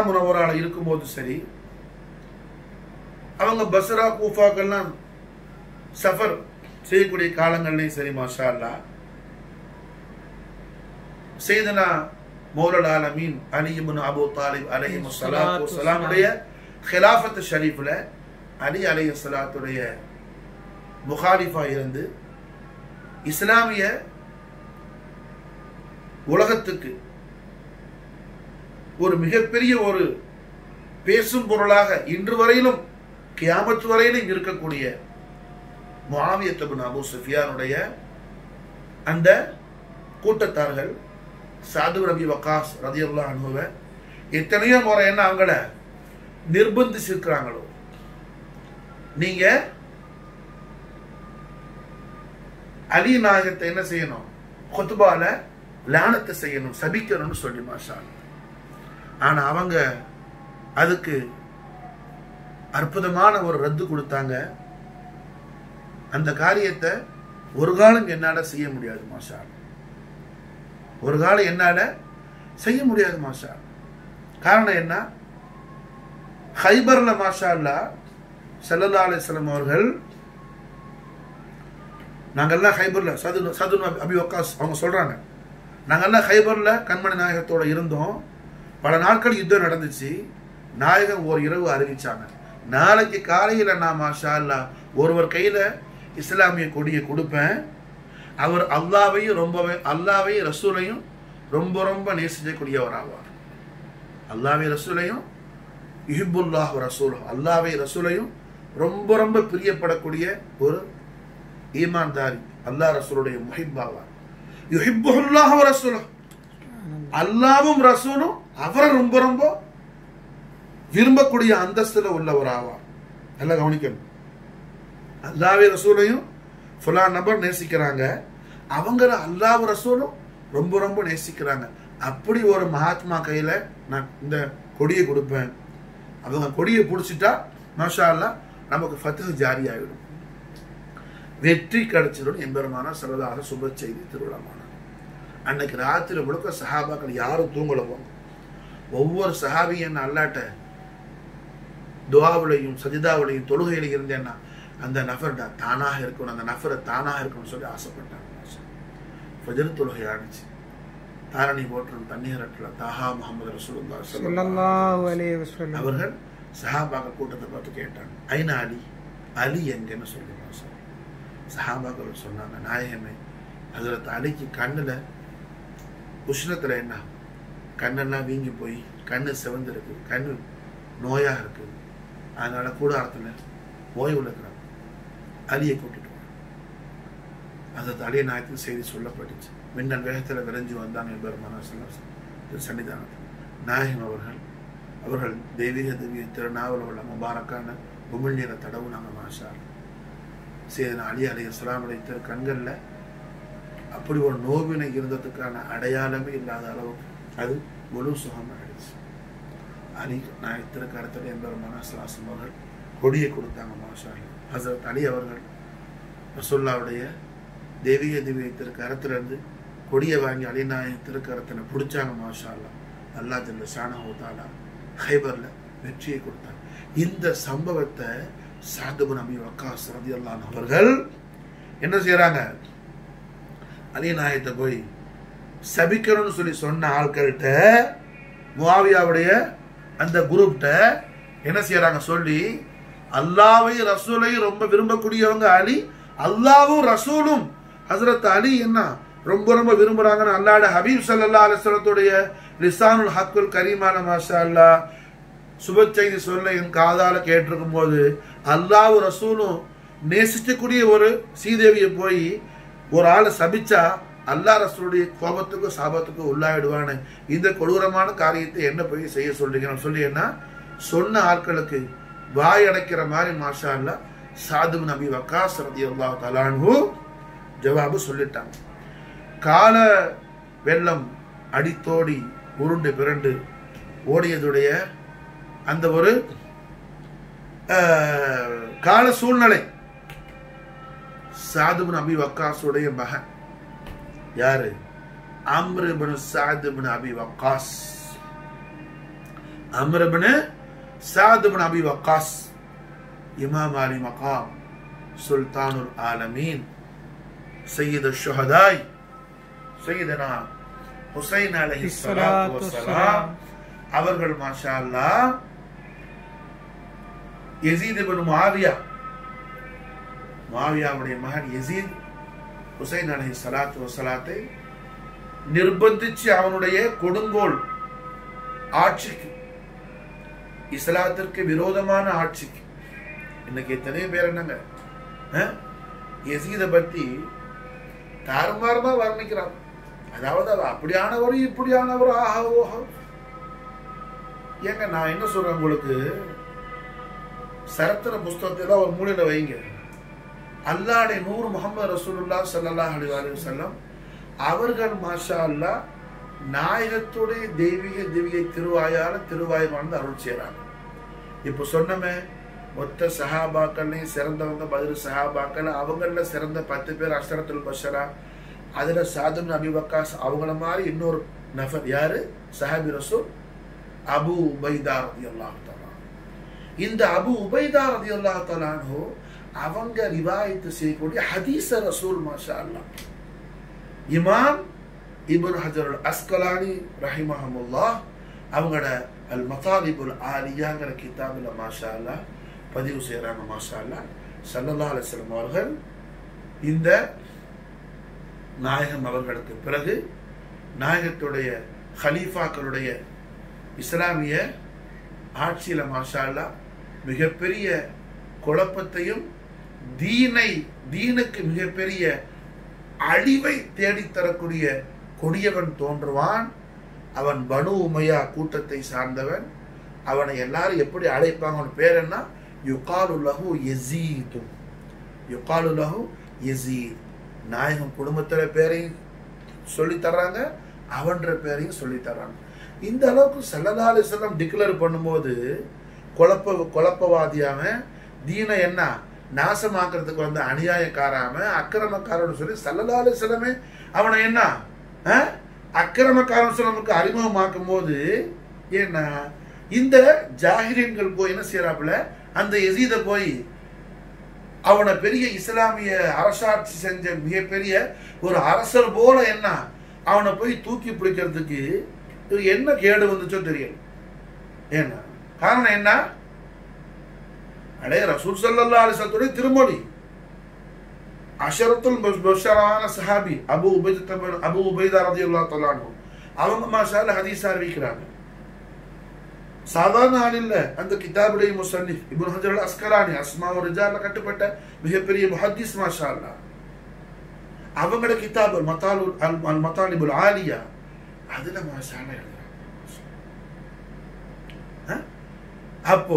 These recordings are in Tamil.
முனவரால இருக்கும்போது சரி, அவங்க பஸ்ரா கூஃபாக்கெல்லாம் சஃபர் செய்யக்கூடிய காலங்கள்லையும் சரி, மாஷா அல்லாஹ் சையதுனா மௌலல் ஆலமீன் அலி இப்னு அபூ தாலிப் அலைஹிஸ்ஸலாத்து வஸ்ஸலாம் உடைய خلافت ஷரீஃப்ல அலி அலைஹிஸ்ஸலாத்துடைய முகாலிஃபா இருந்து இஸ்லாமிய உலகத்துக்கு ஒரு மிகப்பெரிய ஒரு பேசும் பொருளாக இன்று வரையிலும் கியாமத் வரையிலும் இருக்கக்கூடிய முஆவியா இப்னு அபூ சுஃபியானுடைய அந்த கூட்டத்தார்கள் சாது ரபி வக்காஸ் ரலியல்லாஹு அன்ஹுவை எத்தனையோ முறை என்ன அவங்கள நிர்பந்திச்சிருக்கிறாங்களோ, நீங்க அலி நாயகத்தை என்ன செய்யணும், குத்பால லானத்தை செய்யணும், சபிக்கணும்னு சொல்லி மாஷா. ஆனா அவங்க அதுக்கு அற்புதமான ஒரு ரத்து கொடுத்தாங்க. அந்த காரியத்தை ஒரு காலம் என்னால செய்ய முடியாது மாஷா, ஒரு காலம் என்னால செய்ய முடியாது மாஷா. காரணம் என்ன, ஹைபர்ல மாஷா அல்லாஹ் ஸல்லல்லாஹு அலைஹி வஸல்லம் அவர்கள், நாங்கெல்லாம் ஹைபர்ல சது அபி வக்காஸ் அவங்க சொல்றாங்க, நாங்கெல்லாம் ஹைபர்ல கண்மணி நாயகத்தோட இருந்தோம். பல நாட்கள் யுத்தம் நடந்துச்சு. நாயகம் ஒரு இரவு அறிவிச்சாங்க, நாளைக்கு காலையில நான் மாஷா அல்லாஹ் ஒருவர் கையில இஸ்லாமிய கொடியை கொடுப்பேன், அவர் அல்லாஹ்வையும் ரசூலையும் ரொம்ப ரொம்ப நேசிக்கக்கூடியவர் ஆவார். அல்லாஹ்வையும் ரசூலையும் யுஹிப்புல்லாஹ் ரசூலுஹு, அல்லாஹ்வை ரசூலையும் ரொம்ப ரொம்ப பிரியப்படக்கூடிய ஒரு ஈமான்தாரி அல்லாஹ் ரசூலுடைய முஹிப்பாவார். யுஹிப்புல்லாஹ் ரசூலுஹு, அல்லாஹ்வும் ரசூலும் அவரை ரொம்ப ரொம்ப விரும்பக்கூடிய அந்தஸ்துல உள்ளவர் ஆவார். நல்லா கவனிக்கணும், அல்லாஹ்வை ரசூலையும் ஃபுலான் நபர் நேசிக்கிறாங்க, அவங்கள அல்லாஹ் ரசூலும் ரொம்ப ரொம்ப நேசிக்கிறாங்க. அப்படி ஒரு மகாத்மா கையில நான் இந்த கொடியை கொடுப்பேன், அவங்க கொடியை பிடிச்சிட்டா மாஷா அல்லாஹ் நமக்கு ஃபத்ஹ் ஜாரி ஆகிடும், வெற்றி கிடைச்சிடும் என்பதற்கான சரதாக சுப செய்தி திருவிழாமான அன்னைக்கு ராத்திரி முழுக்க சஹாபாக்கள் யாரும் தூங்கல போங்க. ஒவ்வொரு சஹாபியும் அல்லாட்ட துஆவுலையும் சஜிதாவுலையும் தொழுகையிலையும் இருந்தேன்னா அந்த நஃபர்டா தானாக இருக்கணும், அந்த நஃபரை தானாக இருக்கணும்னு சொல்லி ஆசைப்பட்டாங்க. ஃபஜ்ர் தொழுகை ஆடிச்சு, தாரணி போற்றும் தண்ணீரட்ல தாஹா முஹம்மது ரசூலுல்லாஹி ஸல்லல்லாஹு அலைஹி வஸல்லம் அவர்கள் சஹாபாக்கள் கூட்டத்தை பார்த்து கேட்டாங்க, ஐனா அலி, அலி எங்கன்னு சொல்லி சஹாபாக்கள் சொன்னாங்க, நாயகமே ஹஜ்ரத் அலிக்கு கண்ணுல உஷ்ணத்துல என்ன கண்ணெல்லாம் வீங்கி போய் கண்ணு சிவந்து இருக்கு, கண்ணு நோயா இருக்கு, அதனால கூடாரத்துல ஓய்வு இருக்கிறாங்க, அலியை கூட்டிட்டு ஹஜ்ரத் அலி நாயகத்தின் செய்தி சொல்லப்பட்டுச்சு. மின்னல் வேகத்தில் விரைஞ்சு வந்தாங்க பெருமானா சன்னிதானத்தில். நாயகம் அவர்கள் தெய்வீக திருநாவல் உள்ள முபாரக்கான உமிழ்நீரை தடவுனாங்க மாஷா. சையதுனா அலி அலைஹிஸ்ஸலாமுடைய திரு கண்களில் அப்படி ஒரு நோவினை இருந்ததுக்கான அடையாளமே இல்லாத அளவுக்கு அது முழு சுகமாகிடுச்சு. அலி நாயகத்திற்கு கருத்தில் எம்பெருமானா ஸல்லல்லாஹு அவர்கள் கொடியை கொடுத்தாங்க மாஷா. ஹஸரத் அலி அவர்கள் ரசூலுல்லாஹ்வுடைய தெய்வீக திவ்யத்திற்கு கரத்திலிருந்து கொடியை வாங்கி அலி நாயகம் திருக்கரத்தில் பிடிச்சாங்க மாஷா அல்லாஹ். அல்லாஹ் ஜல்ல ஷானஹு தஆலா ஹைபர்ல வெற்றியை கொடுத்தாங்க. இந்த சம்பவத்தை சாத் இப்னு அபி வக்காஸ் ரலியல்லாஹு அன்ஹு அவர்கள் என்ன செய்யறாங்க, அலி நாயகத்தை போய் சபிக்கணும்னு சொல்லி சொன்ன ஆட்கள்கிட்ட, முஆவியாவுடைய அந்த குரூப்ட என்ன செய்யறாங்க சொல்லி, அல்லாஹ்வையும் ரசூலையும் ரொம்ப விரும்பக்கூடியவங்க அலி, அல்லாஹ்வும் ரசூலும் ஹஜ்ரத் அலி என்ன ரொம்ப ரொம்ப விரும்புறாங்கன்னு அல்லாஹ்வுடைய ஹபீப் ஸல்லல்லாஹு அலைஹி வஸல்லத்துடைய லிசானுல் ஹக்குல் கரீமான மாஷா அல்லாஹ் சுப செய்தி சொல்ல என் காதால கேட்டிருக்கும் போது, அல்லாஹ் ரசூலும் நேசிக்கக்கூடிய ஒரு சீதேவியை போய் ஒரு ஆளை சபிச்சா அல்லாஹ் ரசூலுடைய கோபத்துக்கும் சாபத்துக்கும் உள்ளாயிடுவான்னு இந்த கொடூரமான காரியத்தை என்ன போய் செய்ய சொல்றீங்கன்னு சொல்லி என்ன சொன்ன ஆட்களுக்கு வாய் அடைக்கிற மாதிரி மாஷா அல்லாஹ் சாத் இப்னு அபி வக்காஸ் ரலியல்லாஹு தஆலா அன்ஹு ஜவாபு சொல்லிட்டாங்க. கால வெள்ளம் அடித்தோடி உருண்டு பிறண்டு ஓடியதுடைய அந்த ஒரு கால சூழ்நிலை, சாத் இப்னு அபி வக்காஸுடைய மகன் யாரு, அம்ர் இப்னு சாத் இப்னு அபி வக்காஸ் அம்ர் இப்னு சாத் இப்னு அபி வக்காஸ், இமாம் அலி மகாம், சுல்தானுல் ஆலமீன், சையீது ஷுஹதாய், சையீதுனா ஹுசைன் அலைஹிஸ்ஸலாத்து வஸ்ஸலாம் அவர்கள் மாஷா அல்லாஹ் யஸீத் இப்னு முஆவியாவுடைய மகன் யஸீத் ஹுசைன் அலைஹிஸ்ஸலாத்து வஸ்ஸலாத்தை நிர்பந்திச்சு அவனுடைய கொடுங்கோல் ஆட்சிக்கு, இஸ்லாத்திற்கு விரோதமான ஆட்சிக்கு, இன்னைக்கு எத்தனை பேர் என்னங்க யஸீத பத்தி தாறுமாறுமா வர்ணிக்கிறார். அதாவது அவ அப்படியானவர் இப்படியானவர், ஆஹா ஓஹா. ஏங்க நான் என்ன சொல்றேன் உங்களுக்கு, சரித்திர புஸ்தகத்துல ஒரு மூலையில வைங்க, அல்லாஹ்வுடைய நூறு முஹம்மது ரசூலுல்லாஹ் ஸல்லல்லாஹு அலைஹி வஸல்லம் அவர்கள் மாஷா அல்லாஹ் நாயகத்துடைய தெய்வீக திருவாயால வாழ்ந்து அருள் செய்யறாங்க. இப்ப சொன்னமே மொத்த சஹாபாக்கள்லையும் சிறந்தவங்க பதில் சஹாபாக்கள், அவங்கள சிறந்த 10 பேர் அஷ்ரத்துல் பஷரா. அதுல சாத் இப்னு அபி வக்காஸ் அவங்கள மாதிரி இன்னொரு நஃபர் யாரு, சஹாபி ரசூல் அபு உபைதா ரலியல்லாஹு தஆலா. இந்த அபு உபைதா ரலியல்லாஹு தஆலா அவங்க ரிவாயத் செய்யக்கூடிய ஹதீஸ ரசூல் மாஷா அல்லாஹ் இமாம் இப்னு ஹஜர் அல் அஸ்கலானி ரஹிமஹுல்லாஹ் அவங்களோட அல் மதாலிபுல் ஆலியாங்கிற கிதாபில் மாஷா அல்லாஹ் பதிவு செய்யறாங்க. மாஷா அல்லாஹ் ஸல்லல்லாஹு அலைஹி வஸல்லம் அவர்கள் இந்த நாயகம் அவர்களுக்கு பிறகு நாயகத்துடைய ஹலீஃபாக்களுடைய இஸ்லாமிய ஆட்சியில மாஷா அல்லாஹ் மிகப்பெரிய குழப்பத்தையும் தீனுக்கு மிகப்பெரிய அழிவை தேடித்தரக்கூடிய கொடியவன் தோன்றுவான். அவன் பனு உமையா கூட்டத்தை சார்ந்தவன். அவனை எல்லாரும் எப்படி அழைப்பாங்க, அவன் பேர் என்ன, யுகாலு லஹு யஸீத், யுகாலு லஹு யஸீத். நாயகம் குடும்பத்துல பேரையும் சொல்லி தர்றாங்க, அவன்ற பேரையும் சொல்லி தர்றாங்க. இந்த அளவுக்கு ஸல்லல்லாஹு அலைஹி வஸல்லம் டிக்ளேர் பண்ணும்போது குழப்பவாதியாம தீனை என்ன நாசமாக்குறதுக்கு வந்து அநியாயக்காராம அக்கிரமக்காரன்னு சொல்லி ஸல்லல்லாஹு அலைஹி வஸல்லம் அவனை என்ன அக்கிரமக்காரன் சொல்லி நமக்கு அறிமுகமாக்கும் போது ஏன்னா இந்த ஜாகிரியன்கள் போய் என்ன செய்யறாப்புல அந்த யஸீத போய் அவனை பெரிய இஸ்லாமிய அரசாட்சி செஞ்ச மிகப்பெரிய ஒரு அரசர் போல என்ன அவனை போய் தூக்கி பிடிக்கிறதுக்கு என்ன கேடு வந்துச்சோ தெரியல. ஏன்னா காரணம் என்ன, அடே ரசூல் ஸல்லல்லாஹு அலைஹி வஸல்லம் திருமொழி அஷரத்துல் பஷரான சஹாபி அபு உபைதா ரலியல்லாஹு தஆலா அன்ஹு அவங்க மாஷா அல்லாஹ் ஹதீஸ் அறிவிக்கிறாங்க. சாதாரண ஆள் இல்ல, அந்த கிதாபுடைய முஸன்னிஃப் இப்னு ஹஜர் அல் அஸ்கலானி அஸ்மா வ ரிஜால்ல கட்டப்பட்ட மிகப்பெரிய முஹத்திஸ் மாஷா அல்லாஹ். அவங்களோட கிதாப் அல் மதாலிபுல் ஆலியா அதுல மாஷா அல்லாஹ் எழுதுறாங்க. அப்போ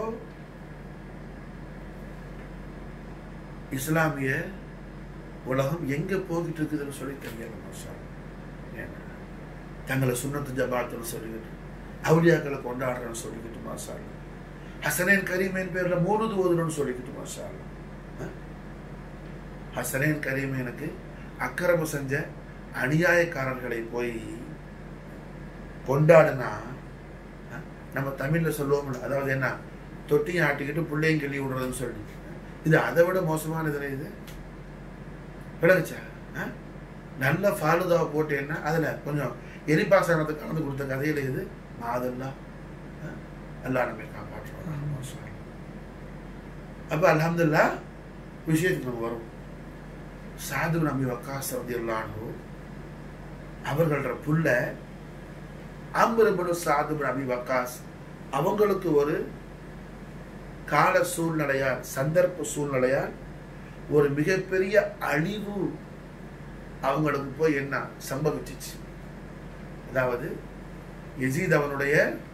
இஸ்லாமிய உலகம் எங்க போகிட்டு இருக்குதுன்னு சொல்லி தெரியல. மாஷா அல்லாஹ் தங்களை சுன்னத்து ஜமாத்துன்னு சொல்லிக்கிட்டு அவுலியாக்களை கொண்டாடுறேன்னு சொல்லிக்கிட்டு மாஷா அல்லாஹ் ஹசனைன் கரீமைன் பேர்ல மௌலூது ஓதுறேன்னு சொல்லிக்கிட்டு மாஷா அல்லாஹ் ஹசனைன் கரீமைனுக்கு அக்கிரமம் செஞ்ச அநியாயக்காரர்களை போய் கொண்டாடுனா நம்ம தமிழ்ல சொல்லுவோம்ல, அதாவது என்ன தொட்டியும் ஆட்டிக்கிட்டு பிள்ளையும் கிள்ளி விடுறதுன்னு சொல்லி, இது அதை விட மோசமானதுல இது விளங்குச்சா? நல்ல ஃபாலுதாவை போட்டு என்ன அதுல கொஞ்சம் எரிபாசனத்தை கலந்து கொடுத்த கதையில இது மாதல்லா அல்லா நம்ம காப்பாற்றுவோம். அப்ப அல்ஹம்துலில்லாஹ் விஷயத்துக்கு நம்ம வரும். சாத் இப்னு அபி வக்காஸ் ரலியல்லாஹு அன்ஹு அவர்களோட புள்ள அம்ர் இப்னு சாத் இப்னு அபி வக்காஸ் அவங்களுக்கு ஒரு கால சூழ்நிலையால் சந்தர்ப்ப சூழ்நிலையால் ஒரு மிகப்பெரிய அழிவு அவங்களுக்கு போய் என்ன சம்பவிச்சிச்சு. அதாவது யஸீத் அவனுடைய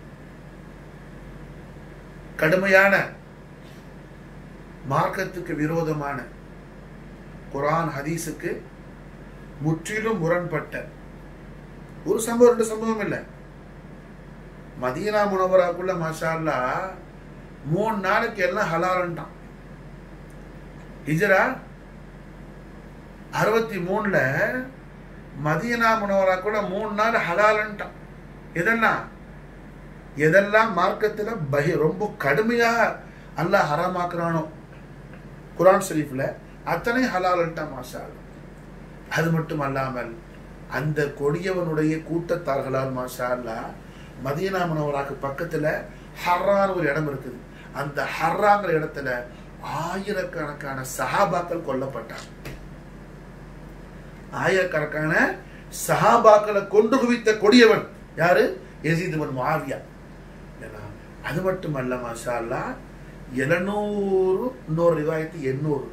கடுமையான மார்க்கத்துக்கு விரோதமான குர்ஆன் ஹதீஸுக்கு முற்றிலும் முரண்பட்ட ஒரு சம்பவம், 2 சம்பவம் இல்லை. மதீனா முனவராக்குள்ள மாஷா அல்லாஹ் 3 நாளைக்கு எல்லாம் ஹலால்ட்டான். ஹிஜ்ரா 63ல மதீனா முனவராக்குள்ள 3 நாள் ஹலால்ட்டான். எதெல்லாம் எதெல்லாம் மார்க்கத்தில் ரொம்ப கடுமையாக அல்லாஹ் ஹராமாக்குறானோ குர்ஆன் ஷரீஃப்ல அத்தனை ஹலால்ட்டா மாஷா அல்லாஹ். அது மட்டும் அல்லாமல் அந்த கொடியவனுடைய கூட்டத்தார்களால் மாஷா அல்லாஹ் மதீனா முனவராக்கு பக்கத்துல ஹர்ரான்னு ஒரு இடம் இருக்குது. அந்த ஹர்ராங்கிற இடத்துல ஆயிரக்கணக்கான சஹாபாக்கள் கொல்லப்பட்டாங்க. ஆயிரக்கணக்கான சஹாபாக்களை கொண்டு குவித்த கொடியவன் யாரு? யஸீத் இப்னு முஆவியா. அது மட்டும் அல்ல மாஷா அல்லாஹ் 700 இன்னொரு ரிவாயத்து 800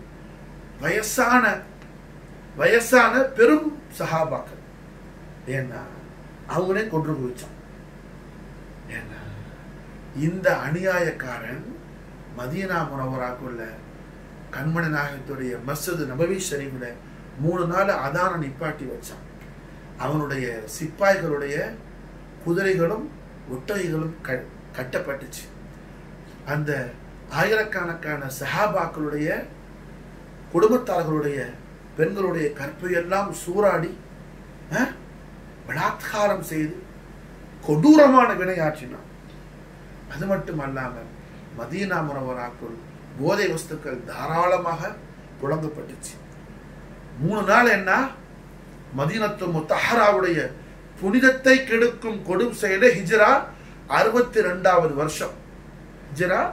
வயசான பெரும் சஹாபாக்கள். ஏன்னா அவங்களே கொன்று குவிச்சான். ஏன்னா இந்த அநியாயக்காரன் மதீனா முனவராக்குள்ள கண்மணி நாயகத்துடைய மஸ்ஜித் நபவி ஷரீஃப்ல 3 நாள் அதான நிப்பாட்டி வச்சான். அவனுடைய சிப்பாய்களுடைய குதிரைகளும் ஒட்டகைகளும் கட்டப்பட்டுச்சு. அந்த ஆயிரக்கணக்கான சஹாபாக்களுடைய குடும்பத்தார்களுடைய பெண்களுடைய கற்பையெல்லாம் சூறாடி பலாத்காரம் செய்து கொடூரமான வினையாற்றினான். அது மட்டும் அல்லாமல் மதீனா முனவராக்குள் போதை வஸ்துக்கள் தாராளமாக புழங்கப்பட்டுச்சு. 3 நாள் என்ன மதீனத்து முத்தஹராவுடைய புனிதத்தை கெடுக்கும் கொடும் செயலை ஹிஜ்ரா 62வது வருஷம். ஹிஜ்ரா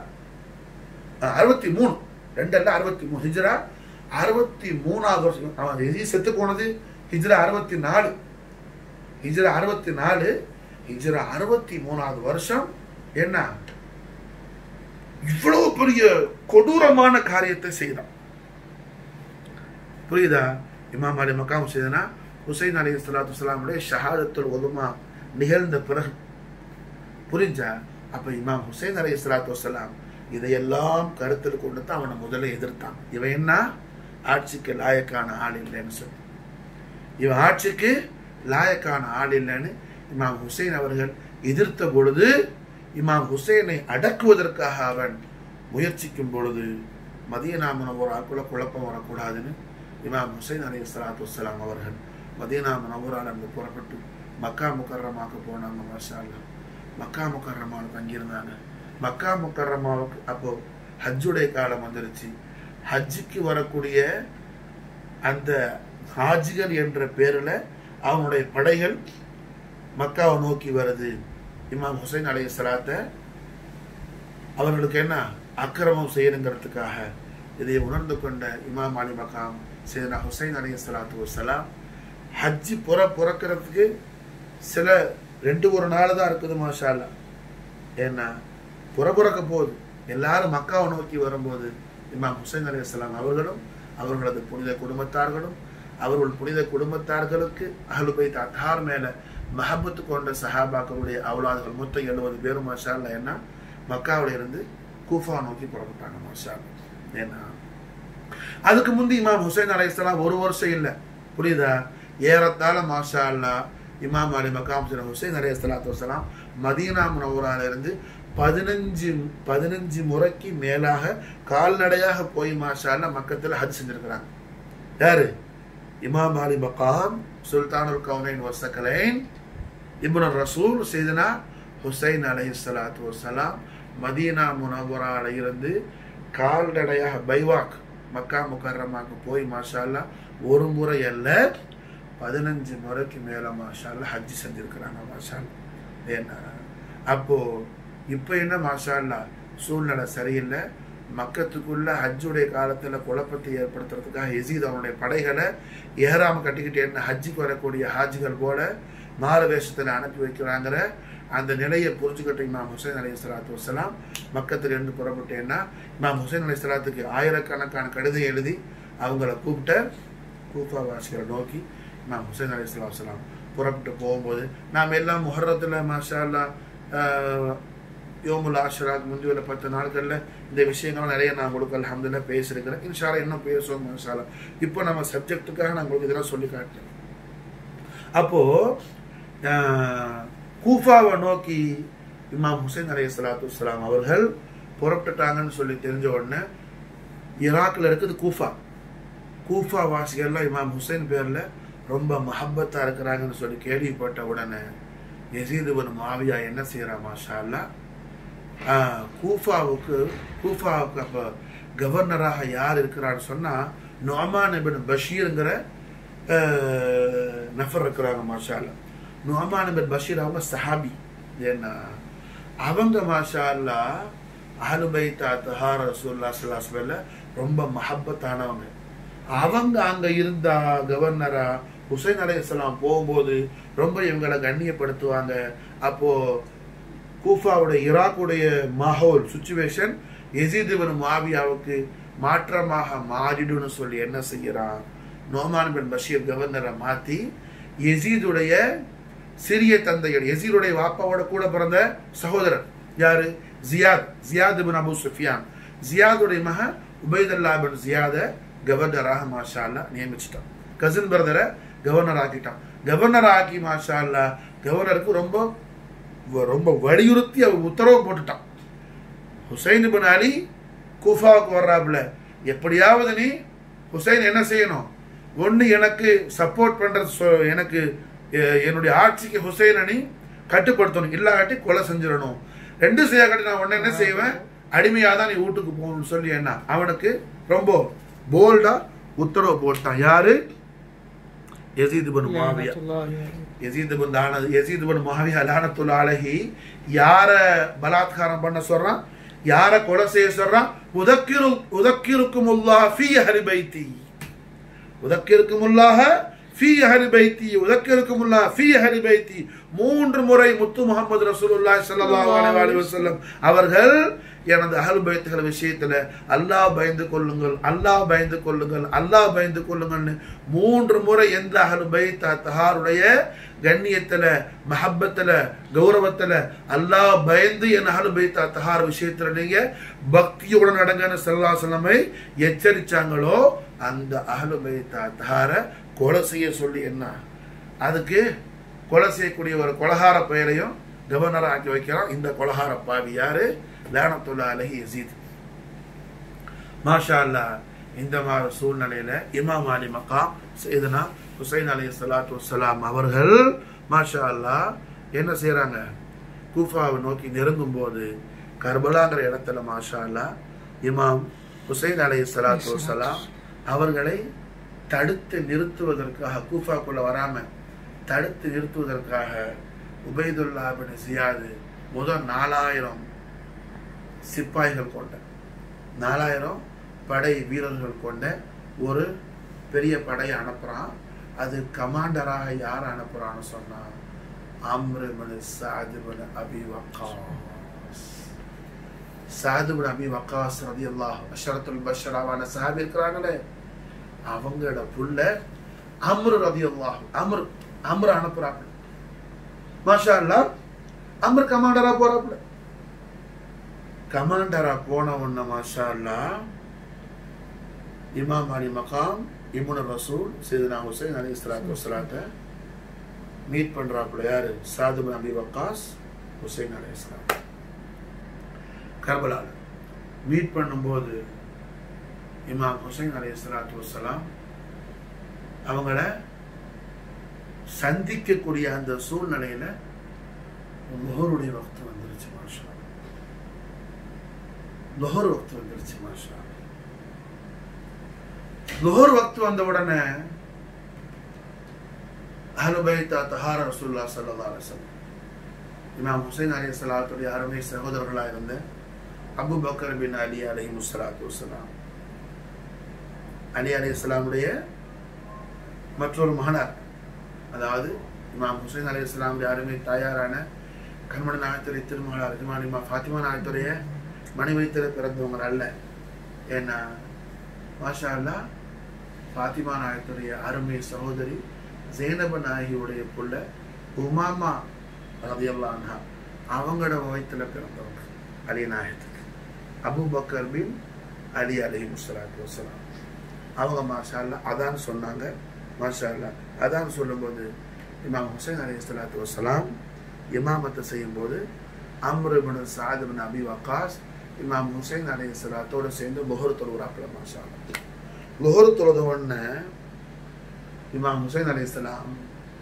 63 2 63 ஹிஜ்ரா 63வது வருஷம். அவன் எதி செத்து போனது ஹிஜ்ரா 64. ஹிஜ்ரா 64 ஹிஜ்ரா 63வது வருஷம். என்ன இவ்வளவு பெரிய கொடூரமான காரியத்தை செய்தான். புரியுதா? இமாம் அலி மக்காம் செய்தனா ஹுசைன் அலைஹிஸ்ஸலாத்து வஸ்ஸலாமுடைய ஷஹாதத்துல் உலமா நிகழ்ந்த பிறகு புரிஞ்சா? அப்ப இமாம் ஹுசைன் அலைஹிஸ்ஸலாத்து வஸ்ஸலாம் இதையெல்லாம் கருத்தில் கொண்டு தான் அவனை முதல்ல எதிர்த்தான். இவன் என்ன ஆட்சிக்கு லாயக்கான ஆள் இல்லைன்னு சொல்லி, இவன் ஆட்சிக்கு லாயக்கான ஆள் இல்லைன்னு இமாம் ஹுசைன் அவர்கள் எதிர்த்த பொழுது, இமாம் ஹுசைனை அடக்குவதற்காக அவன் முயற்சிக்கும் பொழுது மதீனா முனவராக்குள்ள குழப்பம் வரக்கூடாதுன்னு இமாம் ஹுசைன் அலைஹிஸ்ஸலாத்து வஸ்ஸலாம் அவர்கள் மதீனா முனவரால இருந்து புறப்பட்டு மக்கா முக்கர்ரமாவுக்கு போனாங்க. மாஷா அல்லாஹ் மக்கா முக்கர்ரமாவுக்கு தங்கியிருந்தாங்க. மக்கா முக்கர்ரமாவுக்கு அப்போ ஹஜ்ஜுடைய காலம் வந்துருச்சு. ஹஜ்ஜுக்கு வரக்கூடிய அந்த ஹாஜிகள் என்ற பேரில் அவனுடைய படைகள் மக்காவை நோக்கி வருது. இமாம் ஹுசைன் அலைஹிஸ்ஸலாத்தை அவர்களுக்கு என்ன அக்கிரமம் செய்யணுங்கிறதுக்காக இதை உணர்ந்து கொண்ட இமாம் அலி மகாம் சையதுனா ஹுசைன் அலைஹிஸ்ஸலாத்து வஸ்ஸலாம் ஹஜ்ஜி புறக்கிறதுக்கு சில 2-1 நாள் தான் இருக்குது. மாஷா அல்லாஹ். ஏன்னா புறக்க போகுது. எல்லாரும் மக்காவை நோக்கி வரும்போது இமாம் ஹுசைன் அலைஹிஸ்ஸலாம் அவர்களும் அவர்களது புனித குடும்பத்தார்களும் அவர்கள் புனித குடும்பத்தார்களுக்கு அஹ்லுபைத் அத்தார் மேல மஹப்பத்து கொண்ட சஹாபாக்களுடைய அவுலாதுகள் மொத்தம் 70 பேரும் மாஷா அல்லாஹ் என்ன மக்காவில இருந்து கூஃபா நோக்கி புறப்பட்டாங்க. மாஷா அல்லாஹ். ஏன்னா அதுக்கு முந்தி இமாம் ஹுசைன் அலைஹிஸ்ஸலாம் 1 வருஷம் இல்லை, புரியுதா? ஏறத்தாழ மாஷா அல்லாஹ் இமாம் அலி மகாம் ஹுசைன் அலைஹிஸ்ஸலாத்து வஸ்ஸலாம் மதீனா முனவரால இருந்து 15 முறைக்கு மேலாக கால்நடையாக போய் மாஷா அல்லாஹ் மக்கத்துல ஹஜ் செஞ்சிருக்கிறாங்க. யாரு? இமாம் அலி மகாம் சுல்தானுல் கௌனைன் வஸ்ஸகலைன் இப்னு ரசூல் சையதுனா ஹுசைன் அலைஹிஸ்ஸலாத்து வஸ்ஸலாம் மதீனா முனவரால இருந்து கால்நடையாக பைவாக் மக்கா முக்கர்ரமாக்கு போய் மாஷா அல்லாஹ் 1 முறை அல்ல 15 முறைக்கு மேல மாஷா அல்லாஹ் ஹஜ் செஞ்சிருக்கிறாங்க. மாஷா அல்லாஹ். ஏன்னா அப்போ இப்போ என்ன மாஷா அல்லாஹ் சூழ்நிலை சரியில்லை. மக்கத்துக்குள்ள ஹஜ்ஜுடைய காலத்துல குழப்பத்தை ஏற்படுத்துறதுக்காக யஸீத் அவனுடைய படைகளை ஏறாம கட்டிக்கிட்டு என்ன ஹஜ்ஜுக்கு வரக்கூடிய ஹாஜிகள் போல மாறு வேஷத்துல அனுப்பி வைக்கிறாங்கிற அந்த நிலையை புரிஞ்சுக்கிட்ட இமாம் ஹுசைன் அலைஹிஸ்ஸலாத்து வஸ்ஸலாம் மக்கத்துல இருந்து புறப்பட்டேன்னா இமாம் ஹுசைன் அலைஹிஸ்ஸலாத்துக்கு ஆயிரக்கணக்கான கடிதம் எழுதி அவங்கள கூப்பிட்ட கூஃபா வாசிகளை நோக்கி இமாம் ஹுசைன் அலைஹிஸ்ஸலாத்து வஸ்ஸலாம் புறப்பட்டு போகும்போது நாம் எல்லாம் முஹர்ரத்துல மாஷா அல்லாஹ் யோமுல் ஆஷராக்கு முந்தியுள்ள 10 நாட்கள்ல இந்த விஷயங்கள் நிறைய நான் உங்களுக்கு அல்ஹம்துலில்லாஹ் பேசியிருக்கிறேன். இன்ஷா அல்லாஹ் இன்னும் பேசுவோம் மாஷா அல்லாஹ். இப்போ நம்ம சப்ஜெக்டுக்காக நான் உங்களுக்கு இதெல்லாம் சொல்லி காட்டுறேன். அப்போ கூஃபாவை நோக்கி இமாம் ஹுசைன் அலைஹிஸ்ஸலாத்து வஸ்ஸலாம் அவர்கள் புறப்பட்டுட்டாங்கன்னு சொல்லி தெரிஞ்ச உடனே ஈராக்ல இருக்குது கூஃபா. கூஃபா வாசிகள்லாம் இமாம் ஹுசைன் பேர்ல ரொம்ப மஹப்பத்தா இருக்கிறாங்கன்னு சொல்லி கேள்விப்பட்ட உடனே யஸீத் இப்னு முஆவியா என்ன செய்யறான் மாஷா அல்லாஹ், கூஃபாவுக்கு அப்போ கவர்னராக யார் இருக்கிறான்னு சொன்னா நுஅமான் இப்னு பஷீர்ங்கிற நஃபர் இருக்கிறாங்க மாஷா அல்லாஹ். நுஅமான் இப்னு பஷீர் அவங்க சஹாபி. ஏன்னா அவங்க மாஷா அல்லாஹ் அஹ்லுபைத் தஹார் ரசூலுல்லாஹ் ஸல்லல்லாஹு அலைஹி வஸல்லம் ரொம்ப மஹப்பத்தானவங்க. அவங்க அங்க இருந்த கவர்னரா ஹுசைன் அலைஹிஸ்ஸலாம் போகும்போது ரொம்ப இவங்களை கண்ணியப்படுத்துவாங்க. அப்போ கூஃபாவுடைய ஈராக்குடைய மாஹோல் சுச்சுவேஷன் யஸீத் இப்னு முஆவியாவுக்கு மாற்றமாக மாறிடுன்னு சொல்லி என்ன செய்யறான், நுஅமான் பின் பஷீர் கவர்னரை மாத்தி யஸீதுடைய சிறிய தந்தையோட யஸீதுடைய வாப்பாவோட கூட பிறந்த சகோதரர் யாரு, ஜியாத் இப்னு அபூ சுஃபியான், ஜியாதுடைய மகன் உபைதுல்லாஹ் பின் ஜியாத கவர்னராக மாஷா அல்லாஹ் நியமிச்சிட்டான். கசின் பிரதரை கவர்னர் ஆக்கிட்டான். கவர்னர் ஆக்கி மாஷா அல்லாஹ் கவர்னருக்கு ரொம்ப ரொம்ப வலியுறுத்தி அவர் உத்தரவு போட்டுட்டான். ஹுசைன் இப்னு அலி கூஃபாவுக்கு வர்றாப்புல, எப்படியாவது நீ ஹுசைன் என்ன செய்யணும், ஒன்று எனக்கு சப்போர்ட் பண்றது, எனக்கு என்னுடைய ஆட்சிக்கு ஹுசைனை நீ கட்டுப்படுத்தணும், இல்லாட்டி கொலை செஞ்சிடணும். ரெண்டு செய்யாட்டி நான் உடனே என்ன செய்வேன், அடிமையாக தான் நீ வீட்டுக்கு போகணும்னு சொல்லி என்ன அவனுக்கு ரொம்ப போல்டா உத்தரவு போட்டான். யாரு, யஸீத் இப்னு முஆவியா. யஸீத் இப்னு முஆவியா லஅனத்துல்லாஹி அலைஹி யார பலாத்காரம் பண்ண சொல்றான், யார கொலை செய்ய சொல்றான், உதக்கிருக்குமுல்லாஹ் ஃபீ அஹ்லி பைத்தி, உதக்கிருக்குமுல்லாஹ் ஃபீ அஹ்லி பைத்தி, உதக்கிருக்குமுல்லாஹ் ஃபீ அஹ்லி பைத்தி. 3 முறை முத்து முஹம்மது ரசூலுல்லாஹி ஸல்லல்லாஹு அலைஹி வஸல்லம் அவர்கள் எனது அஹ்லுபைத்துகள் விஷயத்துல அல்லாஹ் பயந்து கொள்ளுங்கள், அல்லாஹ் பயந்து கொள்ளுங்கள், அல்லாஹ் பயந்து கொள்ளுங்கள்னு 3 முறை எந்த அஹ்லுபைத் தஹாருடைய கண்ணியத்துல மஹப்பத்துல கௌரவத்துல அல்லாஹ் பயந்து என் அஹ்லுபைத் தஹார் விஷயத்துல நீங்க பக்தியுடன் நடங்கன்னு ஸல்லல்லாஹு அலைஹி வஸல்லம் எச்சரிச்சாங்களோ அந்த அஹ்லுபைத் தஹார கொலை செய்ய சொல்லி என்ன அதுக்கு கொலை செய்யக்கூடிய ஒரு கொலகார பெயரையும் கவர்னரா ஆக்கி வைக்கிறான். இந்த கொலகார பாவி யாரு, லஅனத்துல்லாஹி அலைஹி யஸீத். மாஷா அல்லாஹ் இந்த மாதிரி சூழ்நிலையில இமாம் அலி மகாம் சையதுனா ஹுசைன் அலைஹிஸ்ஸலாத்து வஸ்ஸலாம் அவர்கள் மாஷா அல்லாஹ் என்ன செய்யறாங்க, கூஃபாவை நோக்கி நெருங்கும் போது கர்பலாங்கிற இடத்துல மாஷா அல்லாஹ் இமாம் ஹுசைன் அலைஹிஸ்ஸலாத்து வஸ்ஸலாம் அவர்களை தடுத்து நிறுத்துவதற்காக, கூஃபாக்குள்ள வராம தடுத்து நிறுத்துவதற்காக உபைதுல்லாஹ் பின் ஜியாத் முதல் 4000 சிப்பாய்கள் கொண்ட 4000 படை வீரர்கள் கொண்ட ஒரு பெரிய படையை அனுப்புறான். அது கமாண்டராக யார் அனுப்புறான்னு சொன்னா அம்ர் இப்னு சஅத் இப்னு அபி வக்காஸ். சஅத் இப்னு அபி வக்காஸ் ரலியல்லாஹு அஷ்ரத்துல் பஷராவான சஹாபி இருக்கிறாங்களே, அவங்களோட புள்ள அம்ர் ரலியல்லாஹு அம்ர் அனுப்புறாங்க. மாஷா அல்லாஹ் அம்ர் கமாண்டரா போறாப்புல. கமாண்டரா போன உடனே மாஷா அல்லாஹ் இமாம் அலி மகாம் இப்னு ரசூல் சையதுனா ஹுசைன் அலைஹிஸ்ஸலாத்து வஸ்ஸலாத்தை மீட் பண்றாப்புல. யாரு, சஅத் இப்னு அபி வக்காஸ் ஹுசைன் அலைஹிஸ்ஸலாம் கர்பலால மீட் பண்ணும்போது இமாம் ஹுசைன் அலைஹிஸ்ஸலாத்து வஸ்ஸலாம் அவங்கள சந்திக்கக்கூடிய அந்த சூழ்நிலையில லுஹருடைய வக்து வந்துருச்சு. மாஷா லுஹர் வக்து வந்துருச்சு. மாஷா லுஹர் வக்து வந்த உடனே அஹ்லுபைத் தஹார் ரசூலுல்லாஹி ஸல்லல்லாஹு அலைஹி வஸல்லம் இமாம் ஹுசைன் அலைஹிஸ்ஸலாத்துடைய அருமை சகோதரர்களாக இருந்த அபூ பக்கர் பின் அலி அலைஹிஸ்ஸலாத்து வஸ்ஸலாம், அலி அலைஹிஸ்ஸலாமுடைய மற்றொரு மகனார், அதாவது இமாம் ஹுசைன் அலைஹிஸ்ஸலாமுடைய அருமை தாயாரான கண்மணி நாயகத்துடைய திருமகளார் இமாம் ஃபாத்திமா நாயகத்துடைய மனைவியத்தில் பிறந்தவங்க அல்ல. ஏன்னா மாஷா அல்லாஹ் ஃபாத்திமா நாயகத்துடைய அருமை சகோதரி ஜெய்னப நாயகியுடைய புள்ள உமாமா ரலியல்லாஹு அன்ஹா அவங்களோட வயிற்றுல பிறந்தவங்க அலி நாயகத்துக்கு அபூ பக்கர் பின் அலி அலைஹிஸ்ஸலாத்து வஸ்ஸலாம். அவங்க மாஷா அல்லாஹ் அதான் சொன்னாங்க. மாஷா அல்லாஹ் அதான் சொல்லும்போது இமாம் ஹுசைன் அலைஹிஸ்ஸலாத்து வஸ்ஸலாம் இமாமத்தை செய்யும்போது அம்ர் இப்னு சஅத் இப்னு அபி வக்காஸ் இமாம் ஹுசைன் அலைஹிஸ்ஸலாத்தோடு சேர்ந்து லுஹர் தொழுகிறாப்புல. மாஷா அல்லாஹ் லுஹர் தொழுத உடனே இமாம் ஹுசைன் அலைஹிஸ்ஸலாம்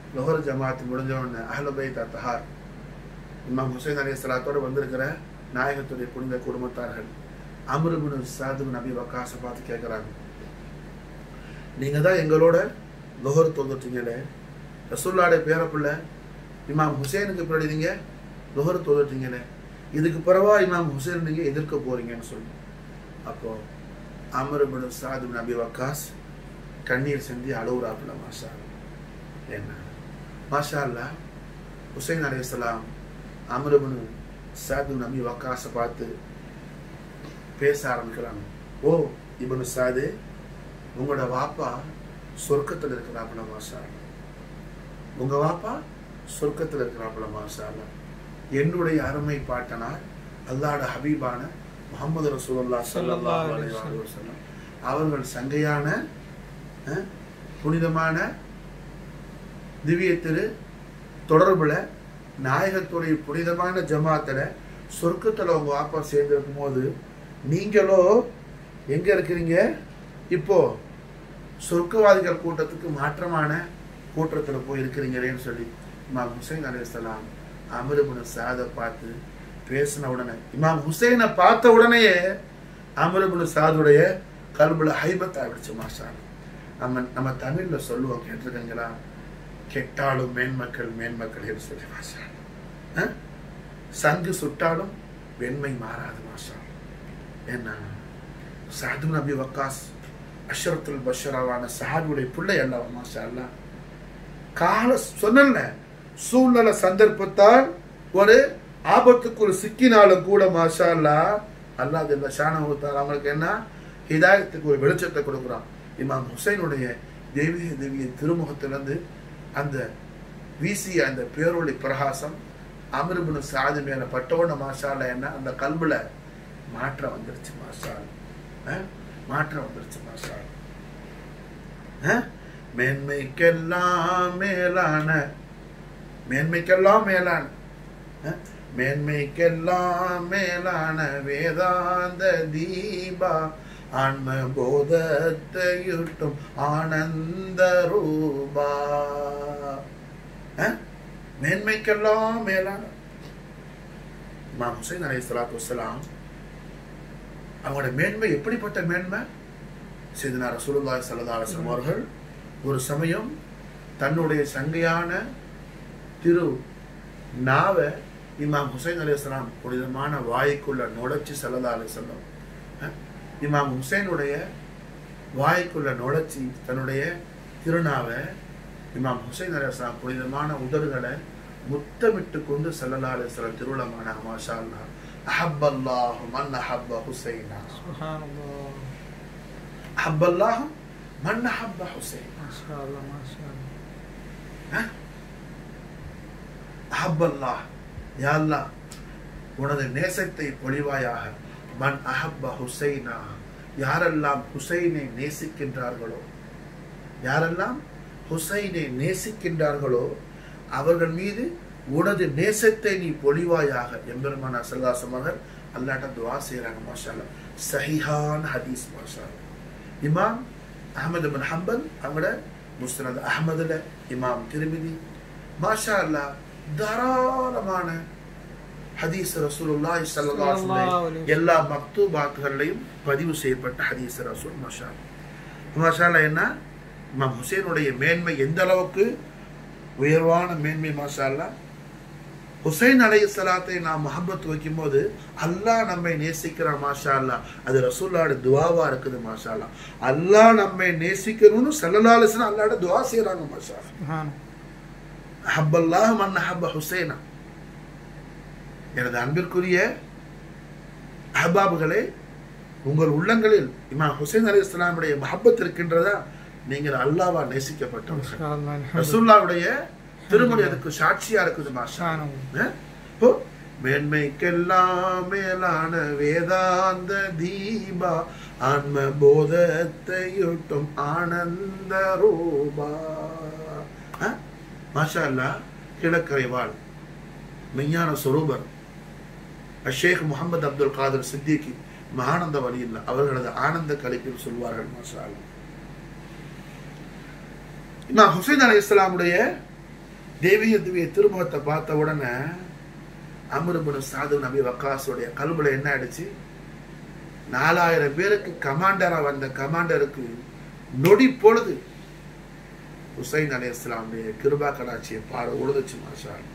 லொஹர் ஜமாத் முடிஞ்ச உடனே அஹ்லுபைத் அத்ஹார் இமாம் ஹுசைன் அலைஹிஸ்ஸலாத்தோடு வந்திருக்கிற நாயகத்துடைய புனித குடும்பத்தார்கள் அம்ர் இப்னு சாத் இப்னு அபி வக்காஸை பார்த்து கேட்குறாங்க, நீங்கள் தான் எங்களோட லொஹர் தொழுதுட்டீங்களே, ரசூலுல்லாஹ்வுடைய பேரப்பிள்ளை இமாம் ஹுசைனுக்கு பின்னாடி நீங்கள் லொஹர் தொழுதுட்டீங்களே, இதுக்கு பிறவா இமாம் ஹுசைன் நீங்கள் எதிர்க்க போறீங்கன்னு சொல்லி. அப்போது அம்ர் இப்னு சாத் இப்னு அபி வக்காஸ் கண்ணீர் சிந்தி அழுவுறாப்புல. மாஷா என்ன மாஷா அல்லாஹ். ஹுசைன் அலைஹிஸ்ஸலாம் அம்ர் இப்னு சாத் இப்னு அபி வக்காஸை பார்த்து பேச ஆரம்பிக்கிறாங்க. ஓ இப்னு சாது, உங்களோட வாப்பா சொர்க்கத்தில் இருக்கிறாப்புல. மாஷா அல்லாஹ். உங்க வாப்பா சொர்க்கத்தில் இருக்கிறாப்புல. மாஷா அல்லாஹ். என்னுடைய அருமை பாட்டனார் அல்லாஹ்வுடைய ஹபீபான முஹம்மது ரசூலுல்லாஹ் ஸல்லல்லாஹு அலைஹி வஸல்லம் அவர்கள் சங்கையான புனிதமான திவ்ய திரு தொடர்புல நாயகத்துடைய புனிதமான ஜமாத்துல சொர்க்கத்துல உங்க வாப்பா சேர்ந்து இருக்கும் போது நீங்களோ எங்க இருக்கிறீங்க? இப்போ சொர்க்கவாதிகள் கூட்டத்துக்கு மாற்றமான கூட்டத்துல போய் இருக்கிறீங்களேன்னு சொல்லி இமாம் ஹுசைன் அலைஹிஸ்ஸலாம் அம்ர் இப்னு சாதை பார்த்து பேசின உடனே, இமாம் ஹுசைனை பார்த்த உடனேயே அம்ர் இப்னு சாதுடைய கல்புல ஹைபத் ஆயிடுச்சு. மாஷா நம்ம தமிழ்ல சொல்லுவோம், கேட்டிருக்கீங்களா? கெட்டாலும் மேன்மக்கள் மேன்மக்கள் சொல்லி. மாஷா சங்கு சுட்டாலும் வெண்மை மாறாது. மாஷா என்ன சாத் இப்னு அபி வக்காஸ் அஷ்ரத்துல் பஷராவான சஹாபியுடைய பிள்ளை அல்லவா. மாஷா அல்லாஹ். கால சொன்ன சூழ்நிலை சந்தர்ப்பத்தால் ஒரு ஆபத்துக்குள் சிக்கினாலும் கூட மாஷா அல்லாஹ் அல்லாஹ் ஜல்ல ஷானஹு தஆலா அவங்களுக்கு என்ன ஹிதாயத்துக்கு ஒரு வெளிச்சத்தை கொடுக்குறான். இமாம் ஹுசைனுடைய தெய்வீக திருமுகத்திலிருந்து அந்த வீசிய அந்த பேரொளி பிரகாசம் அம்ர் இப்னு சாத் மேல பட்டோட மாஷா அல்லாஹ் என்ன அந்த கல்புல மாற்றம் வந்துருச்சு. மாஷா அல்லாஹ் மாற்றம் வந்துருச்சு. மாஷா அல்லாஹ். மேன்மைக்கெல்லாம் மேலான மேன்மைக்கெல்லாம் மேலான மேன்மைக்கெல்லாம் மேலான வேதாந்த தீபா ஆன்ம போதத்தையுட்டும் ஆனந்த ரூபா. மேன்மைக்கெல்லாம் மேலான இமாம் ஹுசைன் அலைஹிஸ்ஸலாத்து வஸ்ஸலாம் அவங்களோட மேன்மை எப்படிப்பட்ட மேன்மை? சையதுனா ரசூலுல்லாஹி ஸல்லல்லாஹு அலைஹி வஸல்லம் அவர்கள் ஒரு சமயம் தன்னுடைய சங்கையான திரு நாவை இமாம் ஹுசைன் அலைஹிஸ்ஸலாம் புனிதமான வாய்க்குள்ள நுழைச்சி ஸல்லல்லாஹு அலைஹி வஸல்லம் இமாம் ஹுசைனுடைய வாய்க்குள்ள நுழைச்சி தன்னுடைய திருநாவை இமாம் ஹுசைன் அலைஹிஸ்ஸலாம் புனிதமான உதடுகளை முத்தமிட்டு கொண்டு ஸல்லல்லாஹு அலைஹி வஸல்லம் திருவுளமான மாஷா அல்லாஹ் அஹப்பல்லாஹு மன் அஹப்ப ஹுசைனா. சுப்ஹானல்லாஹ். அஹப்பல்லாஹு மன் அஹப்ப ஹுசைனா. மாஷா அல்லாஹ் மாஷா அல்லாஹ். அஹப்பல்லாஹ் யா அல்லாஹ் உனது நேசத்தை பொழிவாயாக. மன் அஹப்ப ஹுசைனா, யாரெல்லாம் ஹுசைனை நேசிக்கின்றார்களோ யாரெல்லாம் ஹுசைனை நேசிக்கின்றார்களோ அவர்கள் மீது உனது நேசத்தை நீ பொழிவாயாக. எம்பெருமானார் ஸல்லல்லாஹு அலைஹி வஸல்லம் அல்லாஹ்ட்ட துஆ செய்றாங்க. மாஷா அல்லாஹ். சஹீஹான ஹதீஸ். மாஷா அல்லாஹ். இமாம் அஹ்மத் இப்னு ஹம்பல் அவங்களோட முஸ்னத் அஹ்மதுல, இமாம் திர்மிதி மாஷா அல்லாஹ் தாராளமான ஹதீஸ் ரசூலுல்லாஹி ஸல்லல்லாஹு அலைஹி வஸல்லம் எல்லா மக்தூபாத்துகளையும் பதிவு செய்யப்பட்ட ஹதீஸ் ரசூல். மாஷா அல்லாஹ். மாஷா அல்லாஹ். என்ன இமாம் ஹுசைனுடைய மேன்மை எந்த அளவுக்கு உயர்வான மேன்மை. மாஷா அல்லாஹ். ஹுசைன் அலைஹிஸ்ஸலாத்தை நாம் முஹப்பத் வைக்கும் போது அல்லாஹ் நம்மை நேசிக்கிறான். மாஷா அல்லாஹ். அது ரசூலுல்லாஹ்வுடைய துஆவா இருக்குது. மாஷா அல்லாஹ். அல்லாஹ் நம்மை நேசிக்கணும்னு ஸல்லல்லாஹு அலைஹி வஸல்லம் அல்லாஹ்ட்ட துஆ செய்றாங்க. மாஷா அல்லாஹ். அஹப்பல்லாஹு மன் அஹப்ப ஹுசைனா. எனது அன்பிற்குரிய அஹ்பாபுகளே, உங்கள் உள்ளங்களில் இமாம் ஹுசைன் அலைஹிஸ்ஸலாமுடைய முஹப்பத் இருக்கின்றதா? நீங்கள் அல்லாஹ்வா நேசிக்கப்பட்டவர்கள். ரசூலுல்லாஹ்வுடைய திருமணி அதுக்கு சாட்சியா இருக்குது. மாஷா அல்லாஹ். மேன்மைக்கெல்லாம் மேலான வேதாந்த தீபா ஆன்ம போதத்தையுட்டும் ஆனந்த ரூபா. மாஷா அல்லாஹ். கிழக்கரைவாள் மெய்ஞான சொரூபர் ஷேக் முஹம்மது அப்துல் காதர் சித்திகி மகானந்த வலியில்லா அவர்களது ஆனந்த கலிப்பில் சொல்வார்கள். மாஷா அல்லாஹ். இமாம் ஹுசைன் அலைஹிஸ்ஸலாமுடைய திவ்ய திருமுகத்தை பார்த்த உடனே அம்ர் இப்னு சாது நபி வக்காஸுடைய கல்புல என்ன ஆயிடுச்சு? 4000 பேருக்கு கமாண்டரா வந்த கமாண்டருக்கு நொடி பொழுது ஹுசைன் அலைஹிஸ்ஸலாமுடைய கிருபா கடாட்சியை பாட உழுதுச்சு. மாஷா அல்லாஹ்.